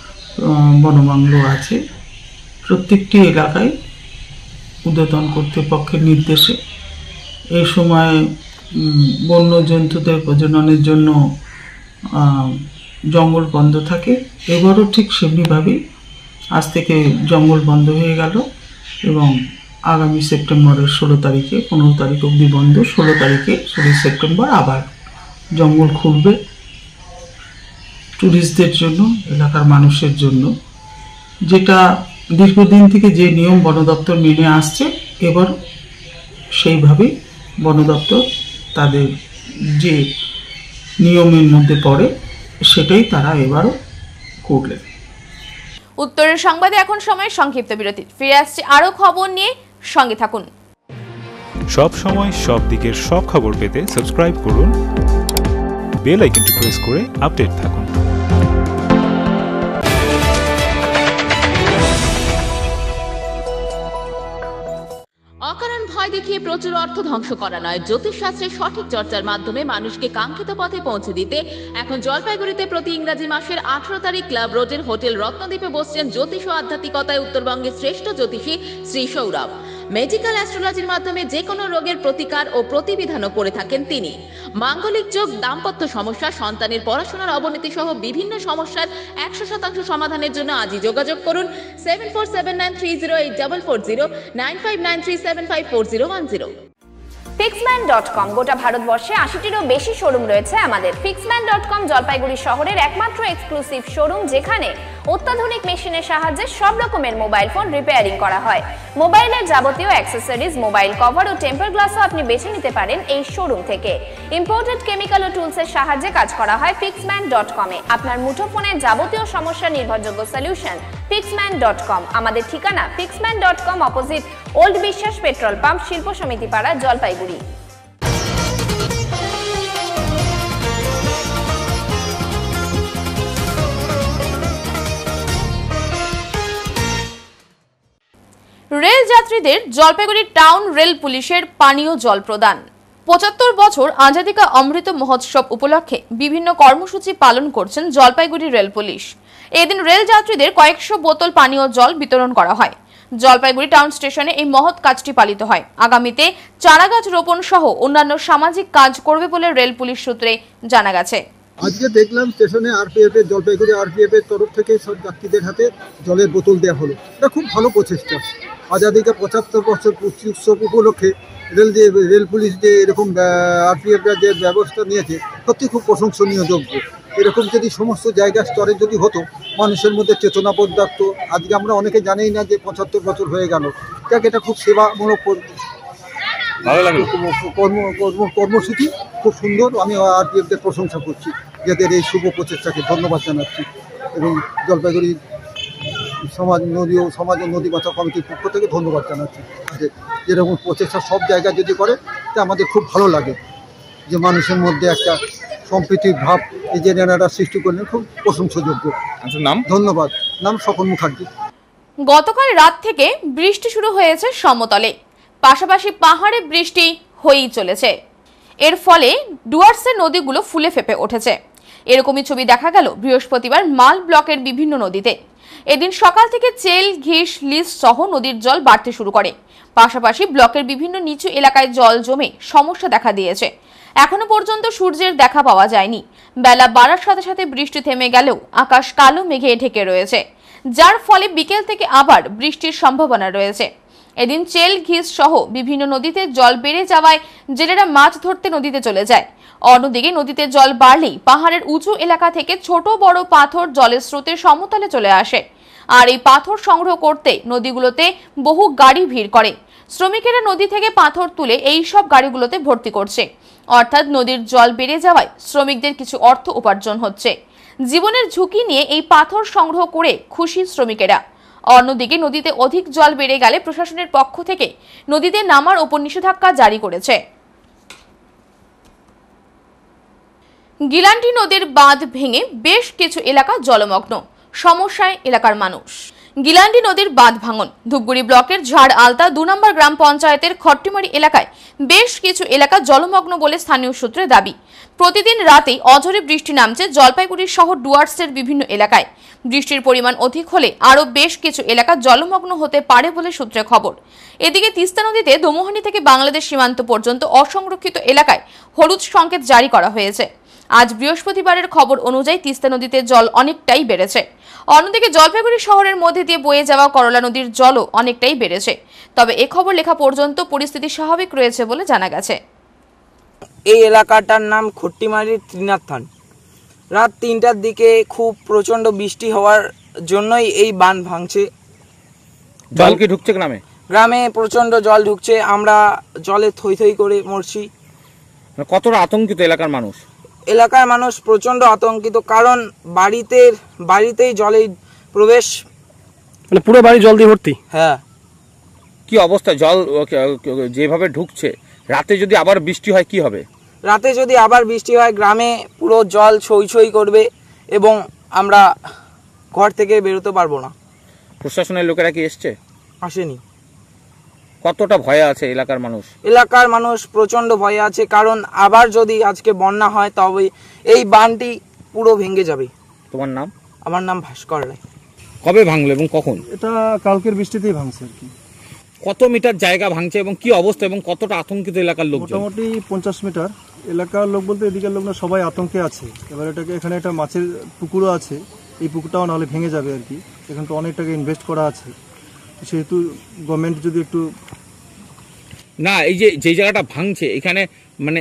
বনবাংলো আছে, প্রত্যেকটি এলাকায় উদ্বোধন কর্তৃপক্ষের নির্দেশে এই সময় বন্যজন্তুদের প্রজননের জন্য জঙ্গল বন্ধ থাকে। এবারও ঠিক সেমনিভাবেই আজ থেকে জঙ্গল বন্ধ হয়ে গেল এবং আগামী সেপ্টেম্বরের 16 তারিখে, 15 তারিখ অবধি বন্ধ, 16 তারিখে 16 সেপ্টেম্বর আবার জঙ্গল খুলবে ট্যুরিস্টদের জন্য, এলাকার মানুষের জন্য। যেটা দীর্ঘদিন থেকে যে নিয়ম বন দপ্তর মেনে আসছে, এবার সেইভাবেই বন দপ্তর তাদের যে নিয়মের মধ্যে পড়ে সেটাই তারা এবারও করলেন। উত্তরের সংবাদে এখন সময় সংক্ষিপ্ত বিরতি। ফিরে আসছে আরো খবর নিয়ে, সঙ্গে থাকুন। সব সময় সব দিকের সব খবর পেতে সাবস্ক্রাইব করুন, বেল আইকনটি প্রেস করে আপডেট থাকুন। অকারণ ভয় দেখিয়ে প্রচুর অর্থ ধ্বংস করা নয়, জ্যোতিষশাস্ত্রের সঠিক চর্চার মাধ্যমে মানুষকে কাঙ্ক্ষিত পথে পৌঁছে দিতে এখন জলপাইগুড়িতে প্রতি ইংরাজি মাসের 18 তারিখ ক্লাব রোডের হোটেল রত্নদ্বীপে বসছেন জ্যোতিষ ও আধ্যাত্মিকতায় উত্তরবঙ্গের শ্রেষ্ঠ জ্যোতিষী শ্রী সৌরভ। মেডিকেল অ্যাস্ট্রোলজির মাধ্যমে যে কোনো রোগের প্রতিকার ও প্রতিবিধানও করে থাকেন তিনি। মাঙ্গলিক যোগ, দাম্পত্য সমস্যা, সন্তানের পড়াশোনার অবনতি সহ বিভিন্ন সমস্যার 100% সমাধানের জন্য আজই যোগাযোগ করুন 7479308440 9593754010। Fixman.com গোটা ভারতবর্ষে 80টিরও বেশি শোরুম রয়েছে আমাদের। Fixman.com জলপাইগুড়ি শহরের একমাত্র এক্সক্লুসিভ শোরুম, যেখানে অত্যাধুনিক মেশিনের সাহায্যে সব রকমের মোবাইল ফোন রিপেয়ারিং করা হয়। মোবাইলের যাবতীয় অ্যাক্সেসরিজ, মোবাইল কভার ও টেম্পার গ্লাসও আপনি বেছে নিতে পারেন এই শোরুম থেকে। ইম্পোর্টেড কেমিক্যাল ও টুলসের সাহায্যে কাজ করা হয় fixman.com এ। আপনার মুঠোফোনের যাবতীয় সমস্যার নির্ভরযোগ্য সলিউশন fixman.com। আমাদের ঠিকানা fixman.com, opposite old Biswas petrol pump, Shilpa Samiti পাড়া, জলপাইগুড়ি। রেল যাত্রীদের জলপাইগুড়ি টাউন রেল পুলিশের পানীয় জল প্রদান। ৭৫ বছর আজাদী কা অমৃত মহোৎসব উপলক্ষে বিভিন্ন কর্মসূচি পালন করছেন জলপাইগুড়ি রেল পুলিশ। এদিন রেল যাত্রীদের কয়েকশো বোতল পানীয় জল বিতরণ করা হয়। জলপাইগুড়ি টাউন স্টেশনে এই মহৎ কাজটি পালিত হয়। আগামীতে চারাগাছ রোপণ সহ অন্যান্য সামাজিক কাজ করবে বলে রেল পুলিশ সূত্রে জানা গেছে। আজকে দেখলাম স্টেশনে আরপিএফ এর, জলপাইগুড়ি আরপিএফ এর তরফ থেকে সব যাত্রীদের হাতে জলের বোতল দেওয়া হলো। এটা খুব ভালো প্রচেষ্টা। আজাদীকে ৭৫ বছর পূর্তি উৎসব উপলক্ষে রেল পুলিশ যে এরকম আরপিএফরা যে ব্যবস্থা নিয়েছে সত্যি খুব প্রশংসনীয় যোগ্য। এরকম যদি সমস্ত জায়গা স্তরে যদি হতো, মানুষের মধ্যে চেতনাবোধ থাকতো। আজকে আমরা অনেকে জানেই না যে ৭৫ বছর হয়ে গেল। যাক, এটা খুব সেবামূলক কর্মসূচি, খুব সুন্দর। আমি আরপিএফদের প্রশংসা করছি, যাদের এই শুভ প্রচেষ্টাকে ধন্যবাদ জানাচ্ছি। এবং জলপাইগুড়ি সমাজ ও নদী বাঁচাও কমিটির পক্ষ থেকে ধন্যবাদ জানাচ্ছি। যেরকম প্রচেষ্টা সব জায়গায় যদি করে, তা আমাদের খুব ভালো লাগে যে মানুষের মধ্যে একটা সম্প্রীতির ভাব এই যে নেনারা সৃষ্টি করলেন, খুব প্রশংসাযোগ্য। নাম? ধন্যবাদ। নাম স্বপন মুখার্জি। গতকাল রাত থেকে বৃষ্টি শুরু হয়েছে সমতলে, পাশাপাশি পাহাড়ে বৃষ্টি হয়েই চলেছে। এর ফলে ডুয়ার্সের নদীগুলো ফুলে ফেপে উঠেছে। এরকমই ছবি দেখা গেল বৃহস্পতিবার মাল ব্লকের বিভিন্ন নদীতে। এদিন সকাল থেকে চেল, ঘিস, লিস সহ নদীর জল বাড়তে শুরু করে। পাশাপাশি ব্লকের বিভিন্ন নিচু এলাকায় জল জমে সমস্যা দেখা দিয়েছে। এখনো পর্যন্ত সূর্যের দেখা পাওয়া যায়নি। বেলা বাড়ার সাথে সাথে বৃষ্টি থেমে গেলেও আকাশ কালো মেঘে ঢেকে রয়েছে, যার ফলে বিকেল থেকে আবার বৃষ্টির সম্ভাবনা রয়েছে। এদিন চেল, ঘিস সহ বিভিন্ন নদীতে জল বেড়ে যাওয়ায় জেলেরা মাছ ধরতে নদীতে চলে যায়। অন্যদিকে নদীতে জল বাড়লেই পাহাড়ের উঁচু এলাকা থেকে ছোট বড় পাথর জলের স্রোতে সমতলে চলে আসে। আর এই পাথর সংগ্রহ করতে নদীগুলোতে বহু গাড়ি ভিড় করে। শ্রমিকেরা নদী থেকে পাথর তুলে এই সব গাড়িগুলোতে ভর্তি করছে। অর্থাৎ নদীর জল বেড়ে যাওয়ায় শ্রমিকদের কিছু অর্থ উপার্জন হচ্ছে। জীবনের ঝুঁকি নিয়ে এই পাথর সংগ্রহ করে খুশি শ্রমিকেরা। অন্যদিকে নদীতে অধিক জল বেড়ে গেলে প্রশাসনের পক্ষ থেকে নদীতে নামার ওপর নিষেধাজ্ঞা জারি করেছে। গিলান্টি নদীর বাঁধ ভেঙে বেশ কিছু এলাকা জলমগ্ন, সমস্যায় এলাকার মানুষ। গিলান্টি নদীর বাঁধ ভাঙন। ধূপগুড়ি ব্লকের ঝাড় আলতা ২ নম্বর গ্রাম পঞ্চায়েতের খট্টিমারি এলাকায় বেশ কিছু এলাকা জলমগ্ন বলে স্থানীয় সূত্রে দাবি। প্রতিদিন রাতেই অঝরে বৃষ্টি নামছে জলপাইগুড়ি সহ ডুয়ার্সের বিভিন্ন এলাকায়। বৃষ্টির পরিমাণ অধিক হলে আরও বেশ কিছু এলাকা জলমগ্ন হতে পারে বলে সূত্রে খবর। এদিকে তিস্তা নদীতে দোমোহানি থেকে বাংলাদেশ সীমান্ত পর্যন্ত অসংরক্ষিত এলাকায় হলুদ সংকেত জারি করা হয়েছে। আজ বৃহস্পতিবারের খবর অনুযায়ী তিস্তা নদীতে জল অনেকটাই বেড়েছে। অন্যদিকে জলপাইগুড়ি শহরের মধ্যে দিয়ে বয়ে যাওয়া করলা নদীর জলও অনেকটাই বেড়েছে। তবে এ খবর লেখা পর্যন্ত পরিস্থিতি স্বাভাবিক রয়েছে বলে জানা গেছে। এই এলাকাটার নাম খট্টিমারির ত্রিনাথ থান। রাত ৩টার দিকে খুব প্রচণ্ড বৃষ্টি হওয়ার জন্যই এই বাঁধ ভাঙছে। জল কি ঢুকছে গ্রামে? গ্রামে প্রচণ্ড জল ঢুকছে। আমরা জলে থই থই করে মরছি। কতটা আতঙ্কিত এলাকার মানুষ? এলাকার মানুষ প্রচণ্ড আতঙ্কিত, কারণ বাড়িতেই জলে প্রবেশ, মানে পুরো বাড়ি জল দিয়ে ভর্তি। হ্যাঁ। কি অবস্থা? জল যেভাবে ঢুকছে, রাতে যদি আবার বৃষ্টি হয় কি হবে? রাতে যদি আবার বৃষ্টি হয় গ্রামে পুরো জল ছই ছই করবে এবং আমরা ঘর থেকে বেরোতে পারবো না। প্রশাসনের লোকেরা কি এসছে? আসেনি। কতটা ভয়ে আছে এলাকার মানুষ? এলাকার মানুষ প্রচণ্ড ভয়ে আছে, কারণ আবার যদি আজকে বন্যা হয় তবে এই বাঁধটি পুরো ভেঙে যাবে। তোমার নাম? আমার নাম ভাস্কর রায়। কবে ভাঙলো এবং কখন? এটা কালকের বৃষ্টিতেই ভাঙছে আর কি। কত মিটার জায়গা ভাঙছে এবং কি অবস্থা এবং কতটা আতঙ্কিত এলাকার লোক? মোটামুটি 50 মিটার। এলাকার লোক বলতে এদিকের লোক না, সবাই আতঙ্কে আছে। এবার এটাকে এখানে একটা মাছের পুকুরও আছে, এই পুকুরটাও নাহলে ভেঙে যাবে আর কি। এখানে তো অনেক টাকা ইনভেস্ট করা আছে, সেহেতু গভর্নমেন্ট যদি একটু না, এই যে জায়গাটা ভাঙছে এখানে মানে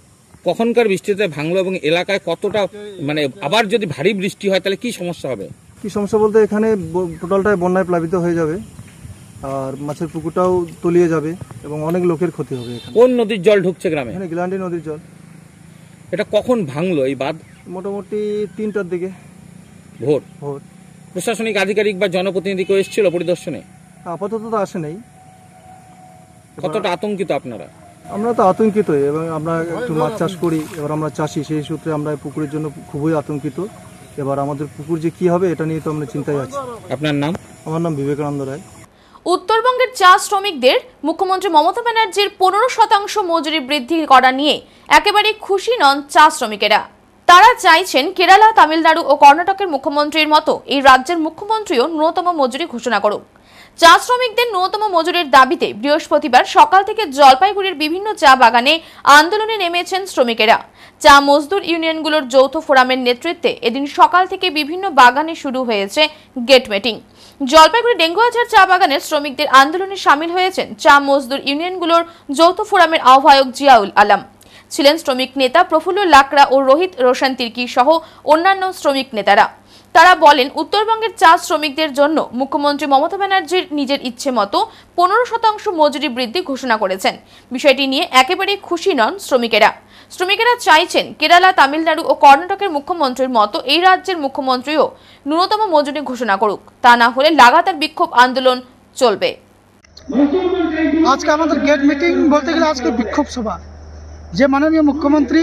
কখনকার বৃষ্টিতে ভাঙলো এবং এলাকায় কতটা মানে আবার যদি ভারী বৃষ্টি হয় তাহলে কি সমস্যা হবে? কি সমস্যা বলতে এখানে টোটালটাই বন্যায় প্লাবিত হয়ে যাবে, আর মাছের পুকুরটাও তলিয়ে যাবে এবং অনেক লোকের ক্ষতি হবে। কোন নদীর জল ঢুকছে গ্রামে? এখানে গিলান্ডি নদীর জল। এটা কখন ভাঙলো এই বাঁধ? মোটামুটি 3টার দিকে ভোর। ভোর। প্রশাসনিক আধিকারিক বা জনপ্রতিনিধি কেউ এসেছিল পরিদর্শনে? আপাতত তো আসে নাই। কতটা আতঙ্কিত আপনারা? আমরা তো আতঙ্কিত, এবং আমরা একটু মাছ চাষ করি, এবার আমরা চাষি, সেই সূত্রে আমরা পুকুরের জন্য খুবই আতঙ্কিত। এবার আমাদের পুকুর যে কি হবে এটা নিয়ে তো আমরা চিন্তায় আছি। আপনার নাম? আমার নাম বিবেকানন্দ রায়। উত্তরবঙ্গের চা শ্রমিকদের মুখ্যমন্ত্রী মমতা ব্যানার্জির 15% মজুরি বৃদ্ধি করা নিয়ে একেবারে খুশি নন চা শ্রমিকেরা। তারা চাইছেন কেরালা, তামিলনাড়ু ও কর্ণাটকের মুখ্যমন্ত্রীর মতো এই রাজ্যের মুখ্যমন্ত্রীও ন্যূনতম মজুরি ঘোষণা করুক। চা শ্রমিকদের ন্যূনতম মজুরির দাবিতে বৃহস্পতিবার সকাল থেকে জলপাইগুড়ির বিভিন্ন চা বাগানে আন্দোলনে নেমেছেন শ্রমিকেরা। চা মজদুর ইউনিয়নগুলোর যৌথ ফোরামের নেতৃত্বে এদিন সকাল থেকে বিভিন্ন বাগানে শুরু হয়েছে গেট মিটিং। জলপাইগুড়ি ডেঙ্গুয়াঝাড় চা বাগানের শ্রমিকদের আন্দোলনে সামিল হয়েছেন চা মজদুর ইউনিয়নগুলোর যৌথ ফোরামের আহ্বায়ক জিয়াউল আলম, ছিলেন শ্রমিক নেতা প্রফুল্ল লাকড়া ও রোহিত রোশন তির্কি সহ অন্যান্য শ্রমিক নেতারা। তারা বলেন, উত্তরবঙ্গের চা শ্রমিকদের জন্য মুখ্যমন্ত্রী মমতা ব্যানার্জির নিজের ইচ্ছে মতো 15% মজুরি বৃদ্ধি ঘোষণা করেছেন। বিষয়টি নিয়ে একেবারে খুশি নন শ্রমিকেরা। শ্রমিকেরা চাইছেন কেরালা, তামিলনাড়ু ও কর্ণাটকের মুখ্যমন্ত্রীর মতো এই রাজ্যের মুখ্যমন্ত্রীও ন্যূনতম মজুরি ঘোষণা করুক, তা না হলে লাগাতার বিক্ষোভ আন্দোলন চলবে। আজকে আমাদের গেট মিটিং বলতে গেলে আজকে বিক্ষোভ সভা, যে মাননীয় মুখ্যমন্ত্রী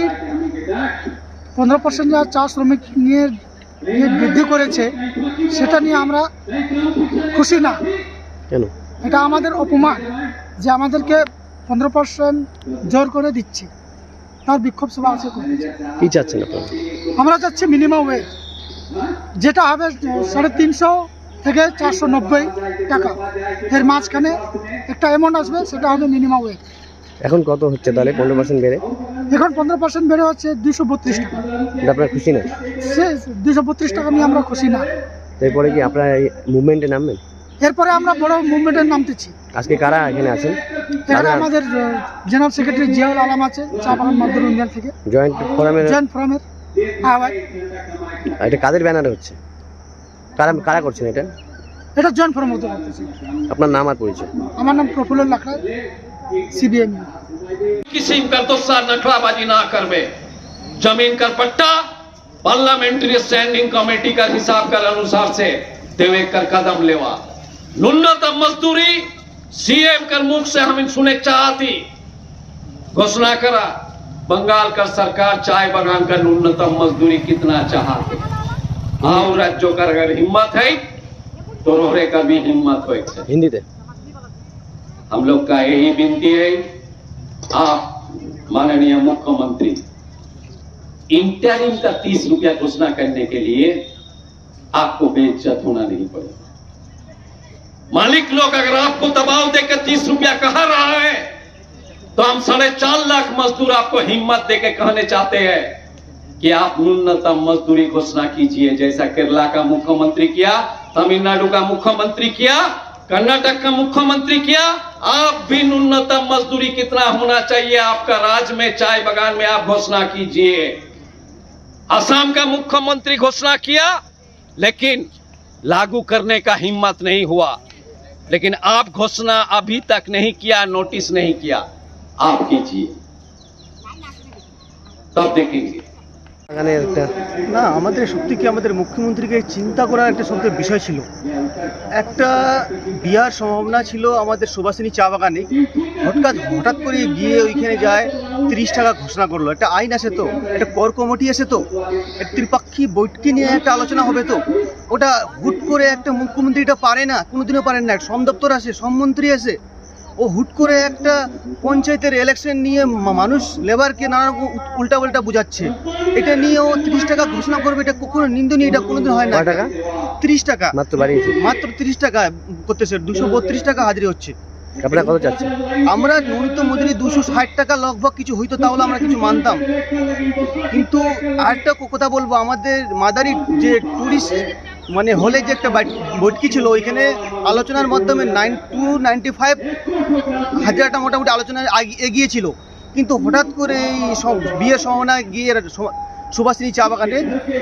15% চা শ্রমিক নিয়ে বৃদ্ধি করেছে সেটা নিয়ে আমরা খুশি না। কেন? এটা আমাদের অপমান যে আমাদেরকে 15% জোর করে দিচ্ছে, তার বিক্ষোভ সভা আছে। কি চাচ্ছেন আপনারা? আমরা চাচ্ছি মিনিমাম ওয়েজ যেটা হবে 350 থেকে 490 টাকা, এর মাঝখানে একটা অ্যামাউন্ট আসবে, সেটা হবে মিনিমাম ওয়েজ। এখন কত হচ্ছে তাহলে 15% বেড়ে? এখন 15% বেড়ে হচ্ছে 232 টাকা। আপনারা খুশি না? 232 টাকা নিয়ে আমরা খুশি না। এরপরে কি আপনারা এই মুভমেন্টে নামবেন? এরপরে আমরা বড় মুভমেন্টে নামতেছি। আজকে কারা এখানে আছেন? এখানে আমাদের জেনারেল সেক্রেটারি জিয়াউল আলম আছে, চা বাগান মজদুর ইউনিয়ন থেকে। জয়েন্ট ফোরামের এটা কাদের ব্যানারে হচ্ছে? কারা করছেন এটা? এটা জয়েন্ট ফোরাম মধ্যে করতেছি। আপনার নাম আর পরিচয়? আমার নাম প্রফুল্ল লাকড়া, सीबीएम। किसी का तो नखराबाजी ना करवे। जमीन का पट्टा पार्लियामेंट्री स्टैंडिंग कमेटी का हिसाब कर अनुसार से देवे कर कदम लेवा। न्यूनतम मजदूरी सीएम कर मुख से हम सुने चाहती घोषणा करा। बंगाल का सरकार चाय बागान का न्यूनतम मजदूरी कितना चाहते, और राज्यों का अगर हिम्मत है तो रोहरे का भी हिम्मत हो। हिंदी दे हम लोग का यही विनती है, आप माननीय मुख्यमंत्री इंटरिम का 30 रुपया घोषणा करने के लिए आपको बेइज्जत होना नहीं पड़ेगा। मालिक लोग अगर आपको दबाव देकर 30 रुपया कहा रहा है तो हम 4.5 लाख मजदूर आपको हिम्मत देकर कहने चाहते हैं कि आप न्यूनतम मजदूरी घोषणा कीजिए, जैसा केरला का मुख्यमंत्री किया, तमिलनाडु का मुख्यमंत्री किया, कर्नाटक का मुख्यमंत्री किया। आप भी न्यूनतम मजदूरी कितना होना चाहिए आपका राज्य में चाय बागान में आप घोषणा कीजिए। असम का मुख्यमंत्री घोषणा किया लेकिन लागू करने का हिम्मत नहीं हुआ, लेकिन आप घोषणा अभी तक नहीं किया, नोटिस नहीं किया, आप कीजिए, तब देखेंगे। না, আমাদের সত্যি কি আমাদের মুখ্যমন্ত্রীকে চিন্তা করার একটা সত্যি বিষয় ছিল। একটা বিয়ার সম্ভাবনা ছিল আমাদের সুভাষিনী চা বাগানে, হঠাৎ করে গিয়ে ওইখানে যায় 30 টাকা ঘোষণা করলো। একটা আইন আছে তো, একটা কর কমিটি আছে তো, একটা ত্রিপাক্ষী বৈঠকে নিয়ে একটা আলোচনা হবে তো, ওটা হুট করে একটা মুখ্যমন্ত্রী এটা পারে না, কোনোদিনও পারেন না। শ্রম দপ্তর আছে, শ্রমমন্ত্রী আছে, ও হুট করে একটা পঞ্চায়েতের ইলেকশন নিয়ে মানুষ লেবারকে নানা রকম উল্টা বোঝাচ্ছে। এটা নিয়ে ও 30 টাকা ঘোষণা করবে, এটা কখনো নিন্দনীয়, এটা কোনোদিন হয় না। 30 টাকা মাত্র 30 টাকা করতেছে, 232 টাকা হাজিরি হচ্ছে। আপনারা কত চাচ্ছেন? আমরা ন্যূনতম মজুরি 260 টাকা লগভগ কিছু হইতো, তাহলে আমরা কিছু মানতাম। কিন্তু আরেকটা কথা বলবো, আমাদের মাদারি যে টুরিস্ট মানে হলে যে একটা বৈঠকি ছিল, ওইখানে আলোচনার মাধ্যমে 95 হাজারটা মোটামুটি আলোচনা এগিয়েছিল। কিন্তু হঠাৎ করে এই বিয়ের সম্ভাবনা গিয়ে সুভাষিনী চা বাগানে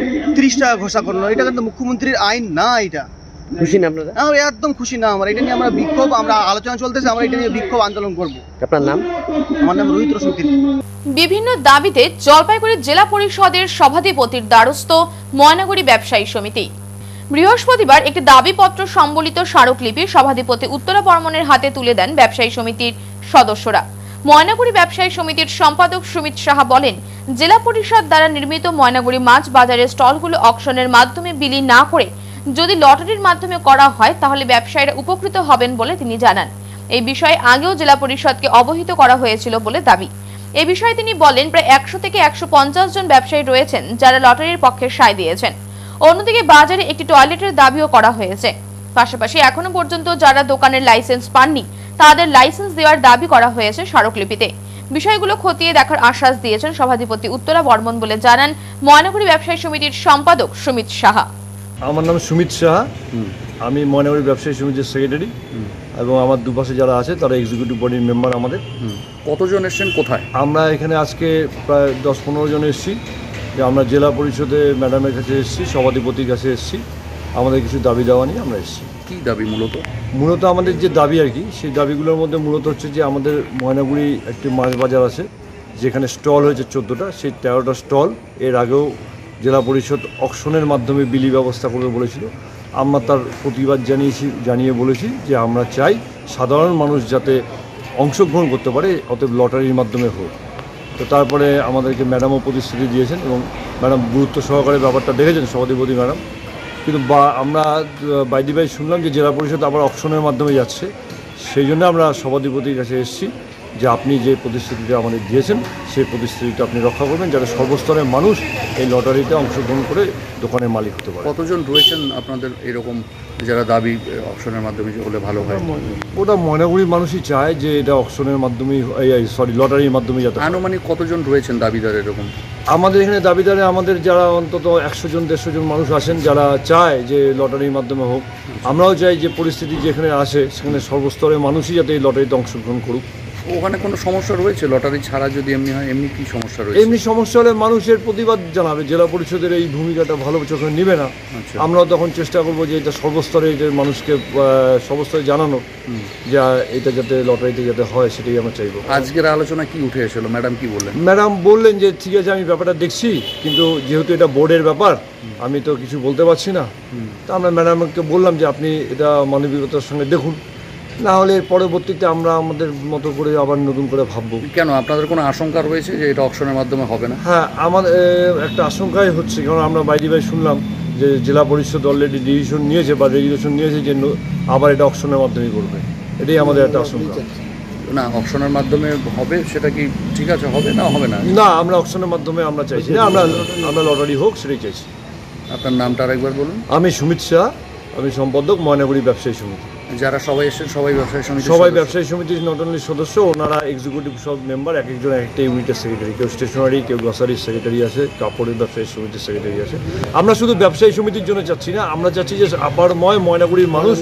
30 টাকা ঘোষণা করলো। এটা কিন্তু মুখ্যমন্ত্রীর আইন না। এটা খুশি না আপনারা? আমরা একদম খুশি না। আমরা এটা নিয়ে আমরা বিক্ষোভ, আমরা আলোচনা চলতেছে, আমরা এটা নিয়ে বিক্ষোভ আন্দোলন করব। আপনার নাম? আমার নাম রোহিত রোশন। বিভিন্ন দাবিতে জলপাইগুড়ি জেলা পরিষদের সভাধিপতির দ্বারস্থ ময়নাগুড়ি ব্যবসায়ী সমিতি। বৃহস্পতিবার একটি দাবিপত্র সম্বলিত স্মারকলিপি সভাধিপতি উত্তরা বর্মনের হাতে তুলে দেন ব্যবসায়ী সমিতির সদস্যরা। ময়নাগুড়ি ব্যবসায়ী সমিতির সম্পাদক সুমিত সাহা বলেন, জেলা পরিষদ দ্বারা নির্মিত ময়নাগুড়ি মাছ বাজারের স্টলগুলো অকশনের মাধ্যমে বিলি না করে যদি লটারির মাধ্যমে করা হয় তাহলে ব্যবসায়ীরা উপকৃত হবেন বলে তিনি জানান। এই বিষয়ে আগেও জেলা পরিষদকে অবহিত করা হয়েছিল বলে দাবি। এই বিষয়ে তিনি বলেন, প্রায় 100 থেকে 150 জন ব্যবসায়ী রয়েছেন যারা লটারির পক্ষে সায় দিয়েছেন। অন্যদিকে বাজারে একটি টয়লেটের দাবিও করা হয়েছে। পাশাপাশি এখনো পর্যন্ত যারা দোকানের লাইসেন্স পাননি তাদের লাইসেন্স দেওয়ার দাবি করা হয়েছে স্মারকলিপিতে। বিষয়গুলো খতিয়ে দেখার আশ্বাস দিয়েছেন সভাধিপতি উত্তরা বর্মন বলে জানান ময়নাগুড়ি ব্যবসায়ী সমিতির সম্পাদক সুমিত সাহা। আমার নাম সুমিত সাহা, আমি ময়নাগুড়ি ব্যবসায়ী সমিতির সেক্রেটারি এবং আমার দুপাশে যারা আছে তারা এক্সিকিউটিভ বডির মেম্বার। আমাদের কতজন এসেছেন, কোথায়? আমরা এখানে আজকে প্রায় 10-15 জন এসেছি। যে আমরা জেলা পরিষদে ম্যাডামের কাছে এসেছি, সভাধিপতির কাছে এসেছি, আমাদের কিছু দাবি দেওয়া নিয়ে আমরা এসেছি। কী দাবি? মূলত আমাদের যে দাবি আর কি, সেই দাবিগুলোর মধ্যে মূলত হচ্ছে যে আমাদের ময়নাগুড়ি একটি মাছ বাজার আছে যেখানে স্টল হয়েছে 14টা, সেই 13টা স্টল এর আগেও জেলা পরিষদ অকশনের মাধ্যমে বিলি ব্যবস্থা করবে বলেছিল। আমরা তার প্রতিবাদ জানিয়ে বলেছি যে আমরা চাই সাধারণ মানুষ যাতে অংশগ্রহণ করতে পারে, অতএব লটারির মাধ্যমে হোক। তো তারপরে আমাদেরকে ম্যাডামও প্রতিশ্রুতি দিয়েছেন এবং ম্যাডাম গুরুত্ব সহকারে ব্যাপারটা দেখেছেন, সভাধিপতি ম্যাডাম। কিন্তু আমরা বাইদিবাই শুনলাম যে জেলা পরিষদ আবার অকশনের মাধ্যমে যাচ্ছে, সেই জন্য আমরা সভাধিপতির কাছে এসেছি যে আপনি যে প্রতিশ্রুতিটা আমাদের দিয়েছেন সেই প্রতিশ্রুতিটা আপনি রক্ষা করবেন যাতে সর্বস্তরের মানুষ এই লটারিতে অংশগ্রহণ করে দোকানের মালিক হতে পারে। কতজন রয়েছেন আপনাদের এরকম যারা দাবি অকশনের মাধ্যমে হলে ভালো হয়? ওটা ময়নাগুড়ির মানুষই চায় যে এটা অকশনের মাধ্যমেই, লটারির মাধ্যমে যাতে। আনুমানিক কতজন রয়েছেন দাবিদার এরকম? আমাদের এখানে দাবিদারে আমাদের যারা অন্তত 100-150 জন মানুষ আছেন যারা চায় যে লটারির মাধ্যমে হোক। আমরাও চাই যে পরিস্থিতি যেখানে আসে সেখানে সর্বস্তরের মানুষই যাতে এই লটারিতে অংশগ্রহণ করুক। ওখানে কোনো সমস্যা রয়েছে? লটারি ছাড়া যদি এমনি হয়, এমনি কি সমস্যা রয়েছে? এমনি সমস্যা হলে মানুষের প্রতিবাদ জানাবে, জেলা পরিষদের এই ভূমিকাটা ভালো চোখে নেবে না। আমরাও তখন চেষ্টা করবো যে এটা সর্বস্তরে যে মানুষকে সর্বস্তরে জানানো যে এটা যাতে লটারিতে যাতে হয়, সেটাই আমরা চাইবো। আজকের আলোচনা কি উঠে এসেছিল? ম্যাডাম কি বললেন? ম্যাডাম বললেন যে ঠিক আছে আমি ব্যাপারটা দেখছি, কিন্তু যেহেতু এটা বোর্ডের ব্যাপার আমি তো কিছু বলতে পারছি না। তা আমরা ম্যাডামকে বললাম যে আপনি এটা মানবিকতার সঙ্গে দেখুন, না হলে পরবর্তীতে আমরা আমাদের মতো করে আবার নতুন করে ভাববো। কেন আপনাদের কোনো আশঙ্কা রয়েছে যে এটা অকশনের মাধ্যমে হবে না? হ্যাঁ, আমার একটা আশঙ্কাই হচ্ছে, কারণ আমরা বাইরে শুনলাম যে জেলা পরিষদ অলরেডি ডিসিশন নিয়েছে বা রেজুলেশন নিয়েছে যে আবার এটা অকশনের মাধ্যমে করবে। এটাই আমাদের একটা আশঙ্কা। না, অকশনের মাধ্যমে হবে সেটা কি ঠিক আছে? হবে না হবে না? না, আমরা অকশনের মাধ্যমে আমরা চাইছি না, আমরা লটারি হোক সেটাই চাইছি। আপনার নামটা আরেকবার বলুন। আমি সুমিত শাহ, আমি সম্পাদক ময়নাগুড়ি ব্যবসায়ী সমিতি। যারা সবাই এসেছেন সবাই ব্যবসায়ী সমিতির নট অনলি সদস্য, ওনারা এক্সিকিউটিভ সব মেম্বার, এক একজন একটা ইউনিটের সেক্রেটারি, কেউ স্টেশনারি, কেউ গ্রসারির সেক্রেটারি আছে, কাপড়ের ব্যবসায়ী সমিতির সেক্রেটারি আছে। আমরা শুধু ব্যবসায়ী সমিতির জন্য চাচ্ছি না, আমরা চাচ্ছি যে আপারময় ময়নাগুড়ির মানুষ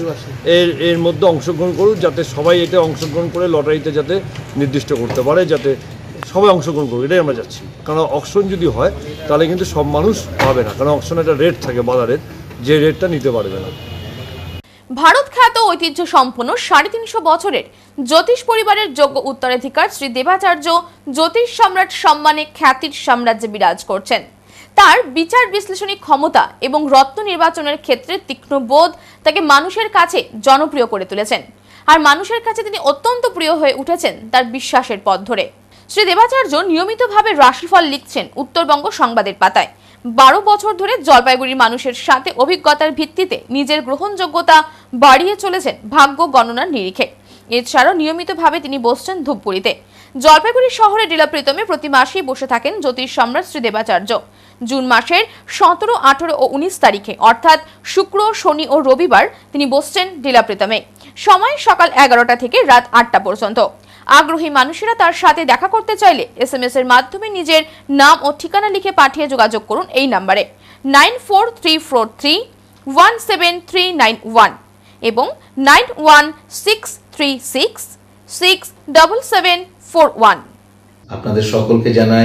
এর মধ্যে অংশগ্রহণ করুক, যাতে সবাই এটা অংশগ্রহণ করে লটারিতে যাতে নির্দিষ্ট করতে পারে, যাতে সবাই অংশগ্রহণ করুক, এটাই আমরা চাচ্ছি। কারণ অকশন যদি হয় তাহলে কিন্তু সব মানুষ পাবে না, কারণ অকশনে একটা রেট থাকে বাজারের, যে রেটটা নিতে পারবে না। ভারত খ্যাত ঐতিহ্য সম্পন্ন 350 বছরের জ্যোতিষ পরিবারের যোগ্য উত্তরাধিকার শ্রী দেবাচার্য জ্যোতিষ সম্রাট সম্মানে খ্যাতির সাম্রাজ্যে বিরাজ করছেন। তার বিচার বিশ্লেষণী ক্ষমতা এবং রত্ন নির্বাচনের ক্ষেত্রে তীক্ষ্ণ বোধ তাকে মানুষের কাছে জনপ্রিয় করে তুলেছেন, আর মানুষের কাছে তিনি অত্যন্ত প্রিয় হয়ে উঠেছেন তার বিশ্বাসের পথ ধরে। শ্রী দেবাচার্য নিয়মিতভাবে রাশিফল লিখছেন উত্তরবঙ্গ সংবাদের পাতায়। 12 বছর ধরে জলপাইগুড়ির মানুষের সাথে অভিজ্ঞতার ভিত্তিতে নিজের গ্রহণযোগ্যতা বাড়িয়ে চলেছেন ভাগ্য গণনার নিরিখে। এছাড়াও নিয়মিতভাবে তিনি বসছেন ধূপগুড়িতে। জলপাইগুড়ি শহরে ডিলাপ্রীতমে প্রতি মাসেই বসে থাকেন জ্যোতিষ সম্রাট শ্রী দেবাচার্য। জুন মাসের 17, 18 ও 19 তারিখে অর্থাৎ শুক্র, শনি ও রবিবার তিনি বসছেন ডিলাপ্রীতমে। সময় সকাল 11টা থেকে রাত 8টা পর্যন্ত। আগ্রহী মানুষেরা তার সাথে দেখা করতে চাইলে SMS এর মাধ্যমে নিজের নাম ও ঠিকানা লিখে পাঠিয়ে যোগাযোগ করুন এই নম্বরে 9434317391 এবং 9163666771। আপনাদের সকলকে জানাই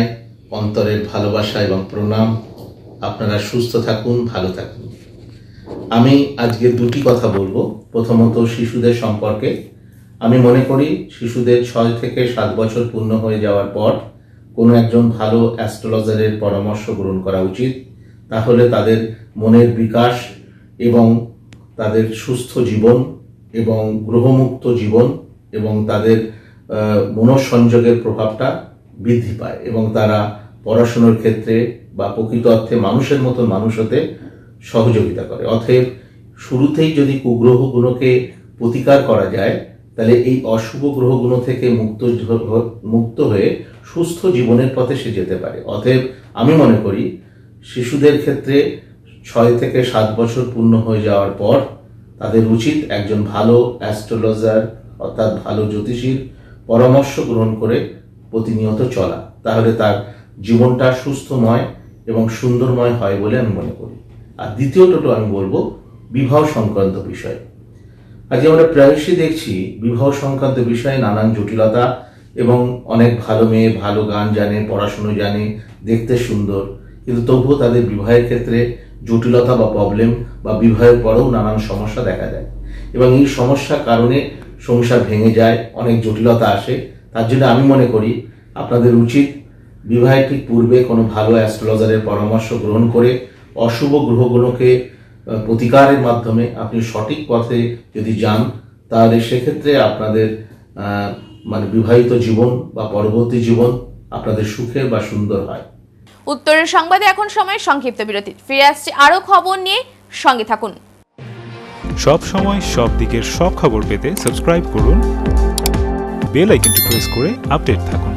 অন্তরের ভালোবাসা এবং প্রণাম। আপনারা সুস্থ থাকুন, ভালো থাকুন। আমি আজকে দুটি কথা বলবো। প্রথমত শিশুদের সম্পর্কে। আমি মনে করি শিশুদের 6 থেকে 7 বছর পূর্ণ হয়ে যাওয়ার পর কোনো একজন ভালো অ্যাস্ট্রোলজারের পরামর্শ গ্রহণ করা উচিত। তাহলে তাদের মনের বিকাশ এবং তাদের সুস্থ জীবন এবং গ্রহমুক্ত জীবন এবং তাদের মনোসংযোগের প্রভাবটা বৃদ্ধি পায় এবং তারা পড়াশোনার ক্ষেত্রে বা প্রকৃত অর্থে মানুষের মতো মানুষ হতে সহযোগিতা করে। অতএব শুরুতেই যদি কুগ্রহগুলোকে প্রতিকার করা যায় তাহলে এই অশুভ গ্রহগুলো থেকে মুক্ত হয়ে সুস্থ জীবনের পথে সে যেতে পারে। অতএব আমি মনে করি শিশুদের ক্ষেত্রে 6 থেকে 7 বছর পূর্ণ হয়ে যাওয়ার পর তাদের উচিত একজন ভালো অ্যাস্ট্রোলজার অর্থাৎ ভালো জ্যোতিষীর পরামর্শ গ্রহণ করে প্রতিনিয়ত চলা। তাহলে তার জীবনটা সুস্থময় এবং সুন্দরময় হয় বলে আমি মনে করি। আর দ্বিতীয়ত আমি বলবো বিবাহ সংক্রান্ত বিষয়। আজকে আমরা প্রায়শই দেখছি বিবাহ সংক্রান্ত বিষয়ে নানান জটিলতা এবং অনেক ভালো মেয়ে ভালো গান জানে, পড়াশুনো জানে, দেখতে সুন্দর, কিন্তু তবুও তাদের বিবাহের ক্ষেত্রে জটিলতা বা প্রবলেম বা বিবাহের পরেও নানান সমস্যা দেখা যায় এবং এই সমস্যার কারণে সংসার ভেঙে যায়, অনেক জটিলতা আসে। তার জন্য আমি মনে করি আপনাদের উচিত বিবাহের ঠিক পূর্বে কোনো ভালো অ্যাস্ট্রোলজারের পরামর্শ গ্রহণ করে অশুভ গ্রহগুলোকে প্রতিকারের মাধ্যমে আপনি সঠিক পথে যদি যান তাহলে সেক্ষেত্রে আপনাদের বিবাহিত জীবন বা পরবর্তী জীবন আপনাদের সুখের বা সুন্দর হয়। উত্তরের সংবাদে এখন সময় সংক্ষিপ্ত বিরতি। ফিরে আসছে আরো খবর নিয়ে, সঙ্গে থাকুন। সব সময় সব দিকের সব খবর পেতে সাবস্ক্রাইব করুন, বেল আইকনটি প্রেস করে আপডেট থাকুন।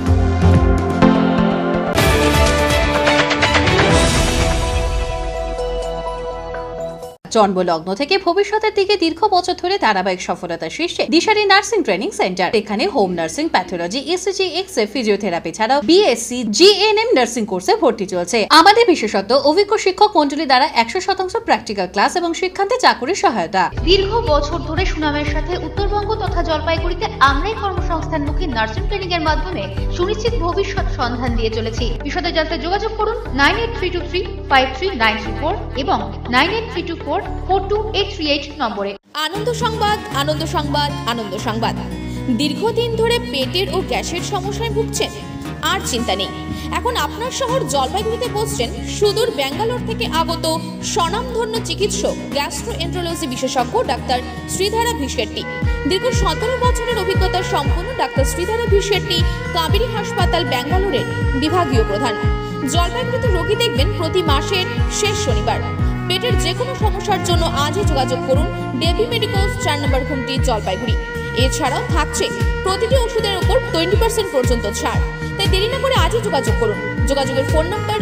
জন্মলগ্ন থেকে ভবিষ্যতের দিকে দীর্ঘ বছর ধরে ধারাবাহিক সফলতার শীর্ষে দিশারি নার্সিং ট্রেনিং সেন্টার। এখানে home nursing, pathology, ECG, X-ray, physiotherapy ছাড়াও বিএসসি, জিএনএম নার্সিং কোর্সে ভর্তি চলছে। আমাদের বিশেষত্ব অভিজ্ঞ শিক্ষক মন্ডলী দ্বারা 100% প্র্যাকটিক্যাল ক্লাস এবং শিক্ষান্তে চাকুরির সহায়তা। দীর্ঘ বছর ধরে সুনামের সাথে উত্তরবঙ্গ তথা জলপাইগুড়িতে আমরাই কর্মসংস্থানমুখী নার্সিং ট্রেনিং এর মাধ্যমে সুনিশ্চিত ভবিষ্যৎ সন্ধান দিয়ে চলেছি। বিশদে জানতে যোগাযোগ করুন 9832353934 এবং 9832442838 নম্বরে। আনন্দ সংবাদ, আনন্দ সংবাদ, আনন্দ সংবাদ। দীর্ঘদিন ধরে পেটের ও গ্যাসের সমস্যায় ভুগছেন? আর চিন্তা নেই, এখন আপনার শহর জলপাইগুড়িতে বসছেন সুদূর ব্যাঙ্গালোর থেকে আগত স্বনামধন্য চিকিৎসক গ্যাস্ট্রোএন্টারোলজি বিশেষজ্ঞ ডাক্তার শ্রীধারা ভি শেট্টি। দীর্ঘ 17 বছরের অভিজ্ঞতা সম্পন্ন ডাক্তার শ্রীধারা ভি শেট্টি কাবেরী হাসপাতাল ব্যাঙ্গালোরের বিভাগীয় প্রধান। জলপাইগুড়িতে রোগী দেখবেন প্রতি মাসের শেষ শনিবার। পেটের যে কোনো সমস্যার জন্য আজই যোগাযোগ করুন দেবী মেডিকেলস 4 নম্বর ঘুমটি জলপাইগুড়ি। এছাড়াও থাকছে প্রতিটি ওষুধের উপর 20% পর্যন্ত ছাড়। তাই দেরি না করে আজই যোগাযোগ করুন। যোগাযোগের ফোন নাম্বার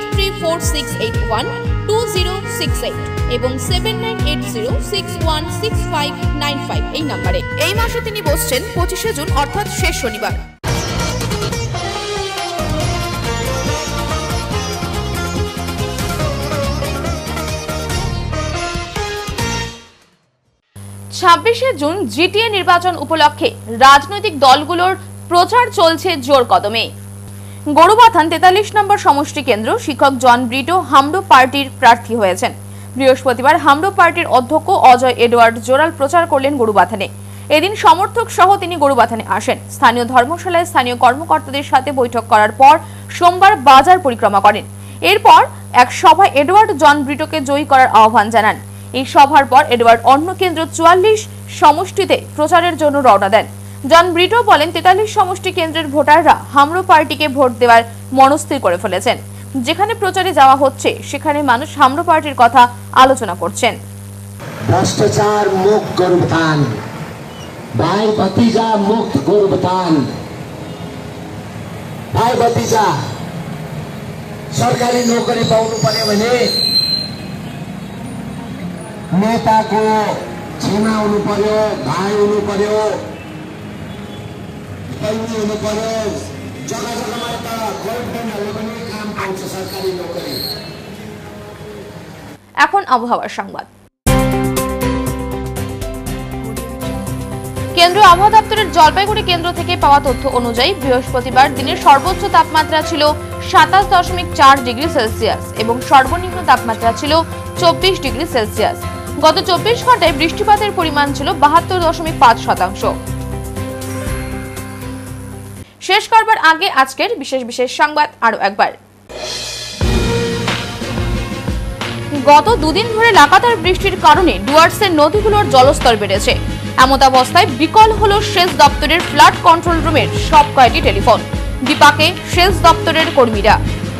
8346812068 এবং 7980616595 এই নম্বরে। এই মাসে তিনি বসছেন 25শে জুন অর্থাৎ শেষ শনিবার। ছাব্বিশে জুন জিটিএ নির্বাচন উপলক্ষে রাজনৈতিক দলগুলোর প্রচার চলছে জোর কদমে। গরুবাথান 43 নম্বর সমষ্টি কেন্দ্র শিক্ষক জন ব্রিটো হামডো পার্টির প্রার্থী হয়েছেন। বৃহস্পতিবার হামডো পার্টির অধ্যক্ষ অজয় এডওয়ার্ড জোরাল প্রচার করলেন গরুবাথানে। এদিন সমর্থক সহ তিনি গরুবাথানে আসেন। স্থানীয় ধর্মশালায় স্থানীয় কর্মকর্তাদের সাথে বৈঠক করার পর সোমবার বাজার পরিক্রমা করেন। এরপর এক সভায় এডওয়ার্ড জন ব্রিটোকে জয়ী করার আহ্বান জানান। এই সভার পর এডওয়ার্ড অন্য কেন্দ্র 44 সমষ্টিতে প্রচারের জন্য রওনা দেন। জন ব্রিটো বলেন 43 সমষ্টি কেন্দ্রের ভোটাররা হামডো পার্টিকে ভোট দেওয়ার মনস্থির করে ফেলেছেন। যেখানে প্রচারে যাওয়া হচ্ছে সেখানে মানুষ হামডো পার্টির কথা আলোচনা করছেন। भ्रष्टाचार मुक्त गोरुबथान, भाई भतीजा मुक्त गोरुबथान। भाई भतीजा सरकारी नौकरी पाउनु पर्यो भने नेताको छेमा हुनु पर्यो, भाइ हुनु पर्यो, बहिनी हुनु पर्यो। जग्गा जग्गामा त गर्लफ्रेन्डहरूले पनि काम पाउँछ सरकारी नौकरी। এখন আবহাওয়ার সংবাদ। কেন্দ্রীয় আবহাওয়া দপ্তরের জলপাইগুড়ি কেন্দ্র থেকে পাওয়া তথ্য অনুযায়ী বৃহস্পতিবার দিনের সর্বোচ্চ তাপমাত্রা ছিল 27.4 ডিগ্রি সেলসিয়াস এবং সর্বনিম্ন তাপমাত্রা ছিল 24 ডিগ্রি সেলসিয়াস। গত 24 ঘন্টায় বৃষ্টিপাতের পরিমাণ ছিল 72.5%। শেষ করবার আগে আজকের বিশেষ সংবাদ আরো একবার। গত দুদিন ধরে লাগাতার বৃষ্টির কারণে ডুয়ার্সের নদীগুলোর জলস্তর বেড়েছে। এমতাবস্থায় বিকল হলো সেচ দপ্তরের ফ্লাড কন্ট্রোল রুমের সব কয়টি টেলিফোন। বিপাকে সেচ দপ্তরের কর্মীরা।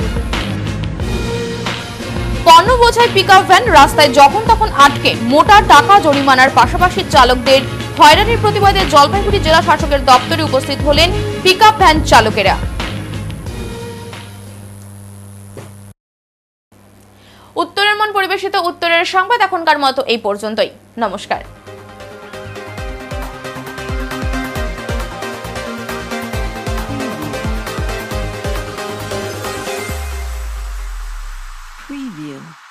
পণ্য বোঝাই পিকআপ ভ্যান রাস্তায় যখন তখন আটকে মোটা টাকা জরিমানার পাশাপাশি চালকদের হয়রানির প্রতিবাদে জলপাইগুড়ি জেলা শাসকের দপ্তরে উপস্থিত হলেন পিকআপ ভ্যান চালকেরা। উত্তরের মন পরিবেশিত উত্তরের সংবাদ এখনকার মতো এই পর্যন্তই। নমস্কার। Preview.